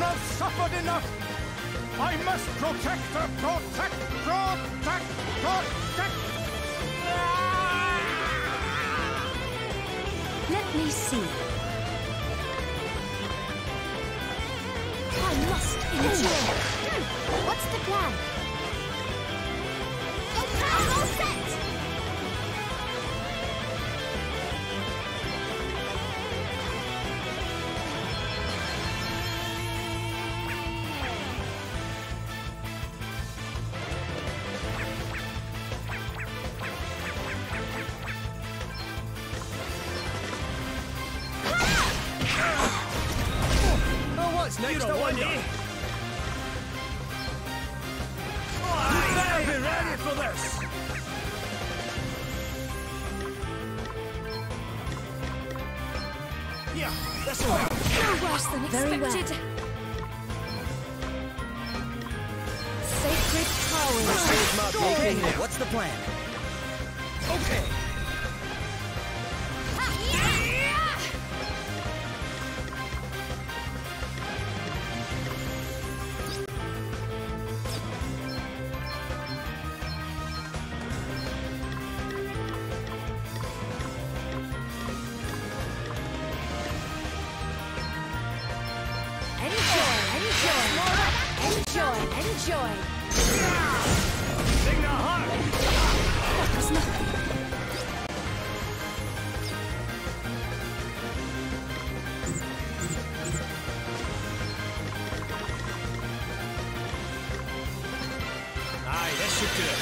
B: have suffered enough! I must protect her! Protect!
E: Let me see. I must endure.
F: What's the plan? Okay, I'm all set!
G: What's next? I wonder.
B: You better be ready for this!
G: Yeah, that's all right.
E: No worse than expected. Sacred powers.
G: Stage mark located. What's the plan? Okay.
F: Enjoy!
B: Sing the heart!
E: That was nothing.
G: Aye, that should do it.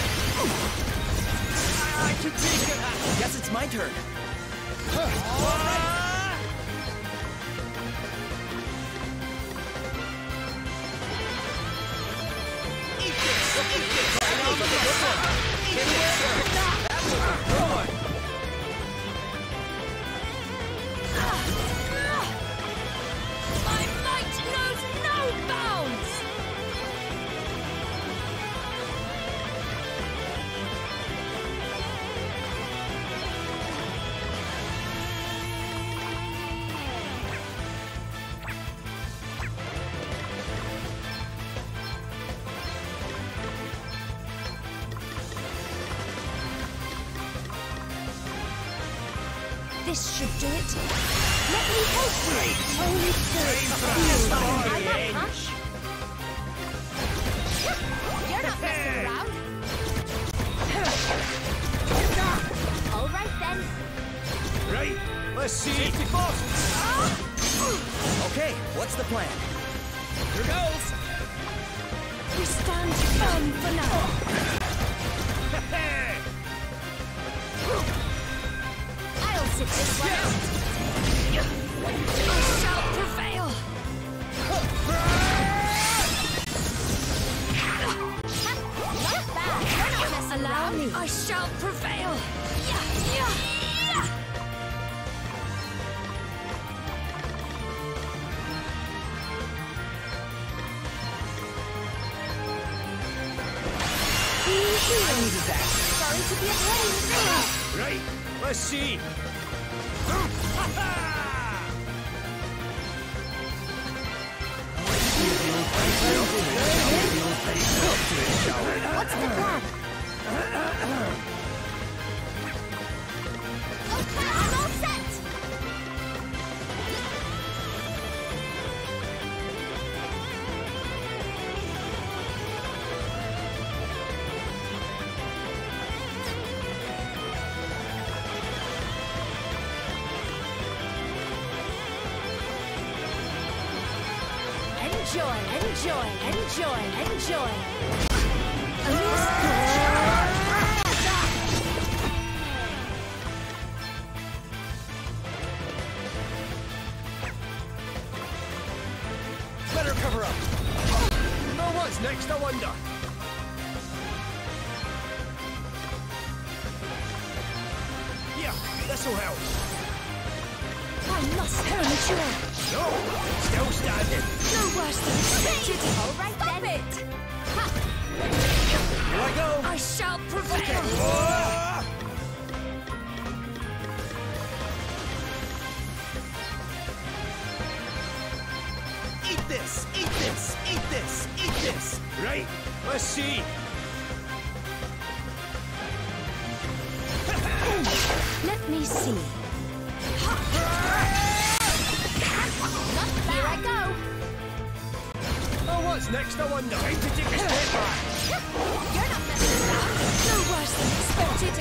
G: I can take it. Guess it's my turn. All right.
E: My might knows no bounds! This should do it. Let me help you. Holy Spirit,
F: I'm not, huh? You're not messing around. All right then.
G: Right. Let's see. Safety first. Okay, what's the plan? Here goes.
E: we stand firm for now.
F: I'll sit this one out.
E: I shall prevail.
F: Not bad. You're not messing
E: Allow
F: around.
E: me. I shall prevail.
G: I needed that.
F: Sorry to be a pain.
G: Right. Let's see.
F: What's the plan? Okay, I'm all set. Enjoy.
G: Better cover up. Now what's next, I wonder? Yeah, this'll help.
E: I must endure.
G: No, still standing.
E: No worse than expected.
F: All right
E: Stop
F: then.
E: it!
G: Here I go.
E: I shall prevail.
G: Eat about this? Eat this! Eat this! Eat this!
A: Right, let's see.
F: Let me see. Here I go.
A: Oh, what's next? I wonder. Time to take a step back.
F: You're not messing around.
E: No worse than expected.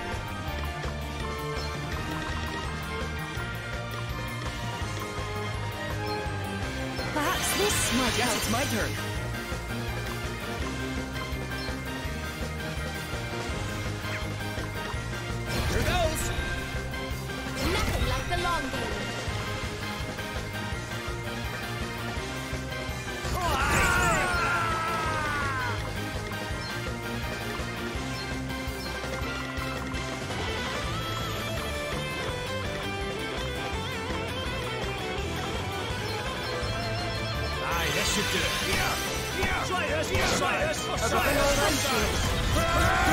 F: Perhaps this might
G: Guess
F: help.
G: it's my turn. Here goes!
F: Nothing like the long game.
A: Aye, this should do it. Yeah, yeah. Try this, yeah, try this.
G: Everything all right,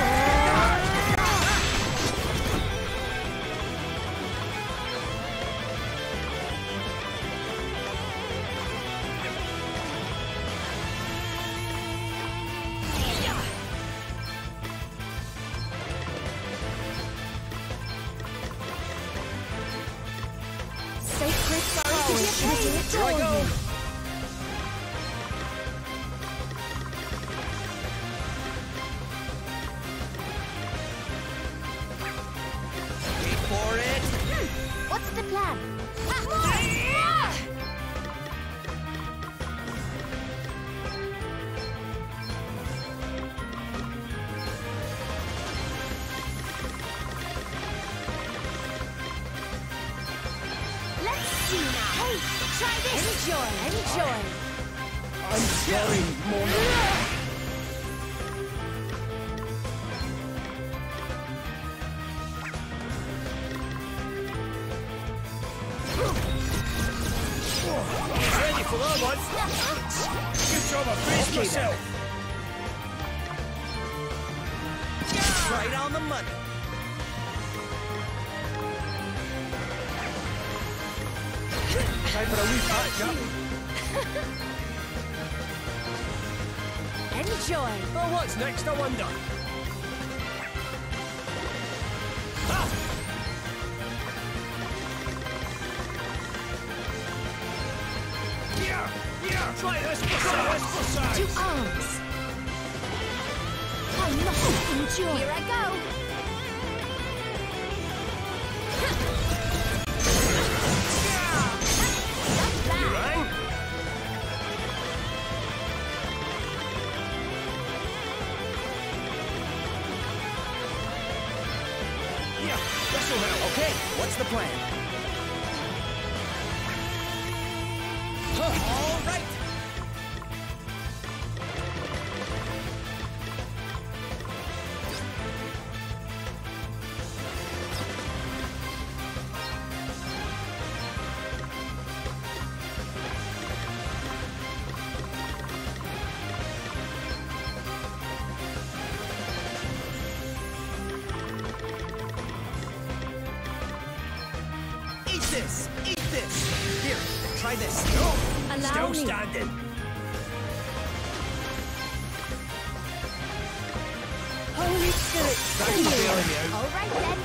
F: Sacred always
G: Here I go! Wait for it!
F: What's the plan? Let's see now. Hey, try this. Enjoy.
B: I'm sorry, Mona.
A: Ready for that one. Good job, I braced myself.
G: Right on the money.
A: Time for a wee patch up.
F: Enjoy.
A: Oh, what's next? I wonder. Ah! Here! Here! Try this for size!
F: To arms. I must enjoy. Here I go. Not bad.
A: Bang! Yeah, this'll help.
G: Okay, what's the plan? All right! Eat this! Eat this! Here, try this.
F: Allow
A: Still
F: me.
A: standing.
F: Holy Spirit,
A: Thanks for bailing me out.
F: all right then.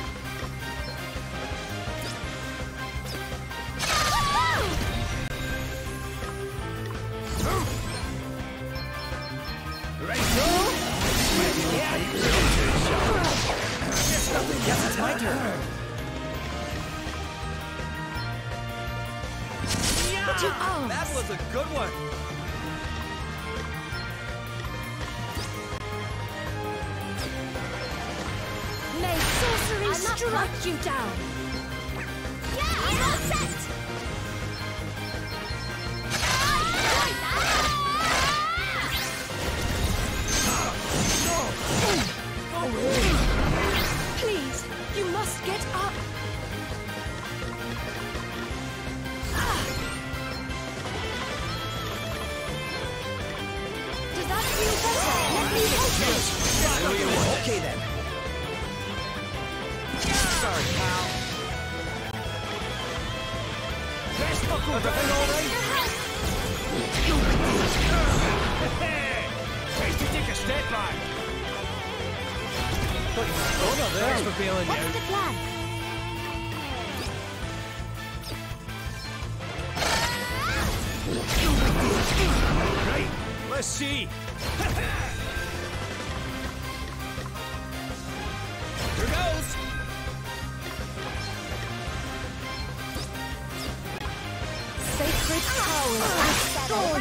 A: Right, go!
G: Guess it's my turn.
F: To arms.
G: That was a good one.
F: May sorcery strike you down. Yeah, I'm all set.
E: Please, you must get up.
F: Does that feel better? Let me help you.
G: Okay then. Sorry, pal.
A: Best buckle, everything all right?
G: put your foot up there. Thanks for bailing me
F: What's
G: out.
F: the plan?
G: Right, let's see. Here goes.
F: Sacred power.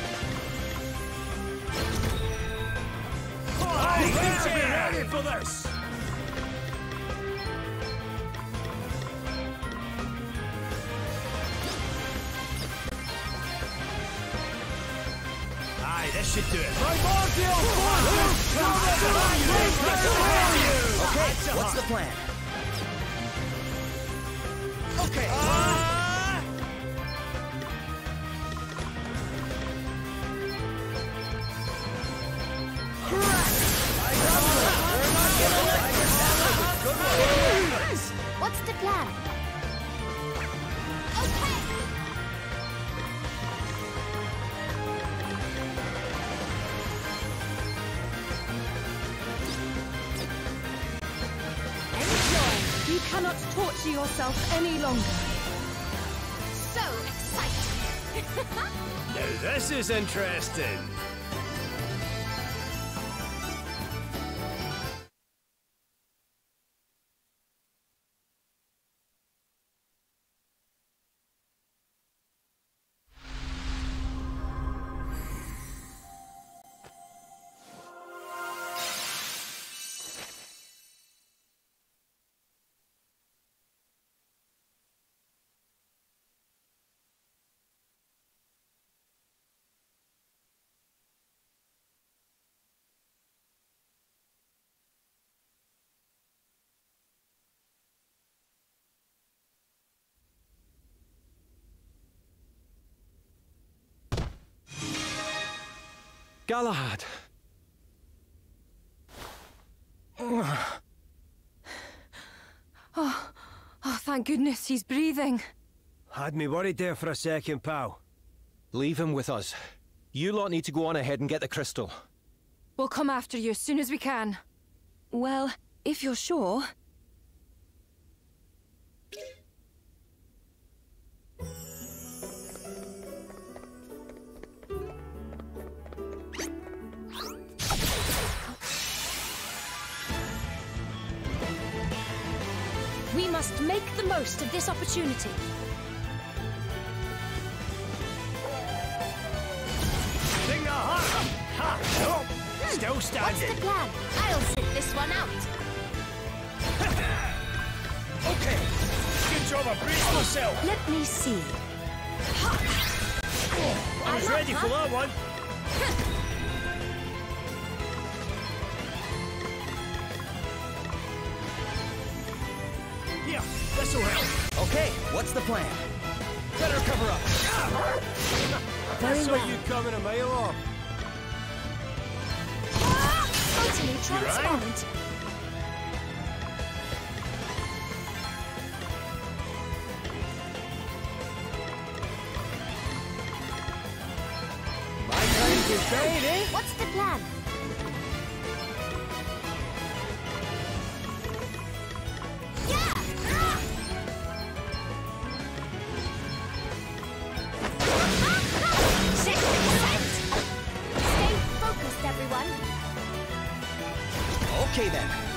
G: I'm ready for this. Aye, this should do it.
C: Okay, what's the plan?
G: Okay.
F: What's the plan? Okay.
E: Enjoy! You cannot torture yourself any longer.
F: So exciting.
G: Now this is interesting.
B: Galahad!
D: Oh, thank goodness he's breathing.
A: Had me worried there for a second, pal.
B: Leave him with us. You lot need to go on ahead and get the crystal.
D: We'll come after you as soon as we can.
E: Well, if you're sure.
F: We must make the most of this opportunity.
G: Ding the heart! Ha! Nope. Still
F: What's
G: standing.
F: the plan? I'll sit this one out.
G: Okay. Good job of bracing myself.
E: Let me see.
G: I was ready for that one. Here, this'll help.
C: Okay, what's the plan?
G: Better cover up.
E: Very
A: Saw
E: well.
A: you coming a mile off.
F: Totally transparent.
G: My time to shine, eh?
F: What's the plan? Stay focused, everyone.
C: Okay then.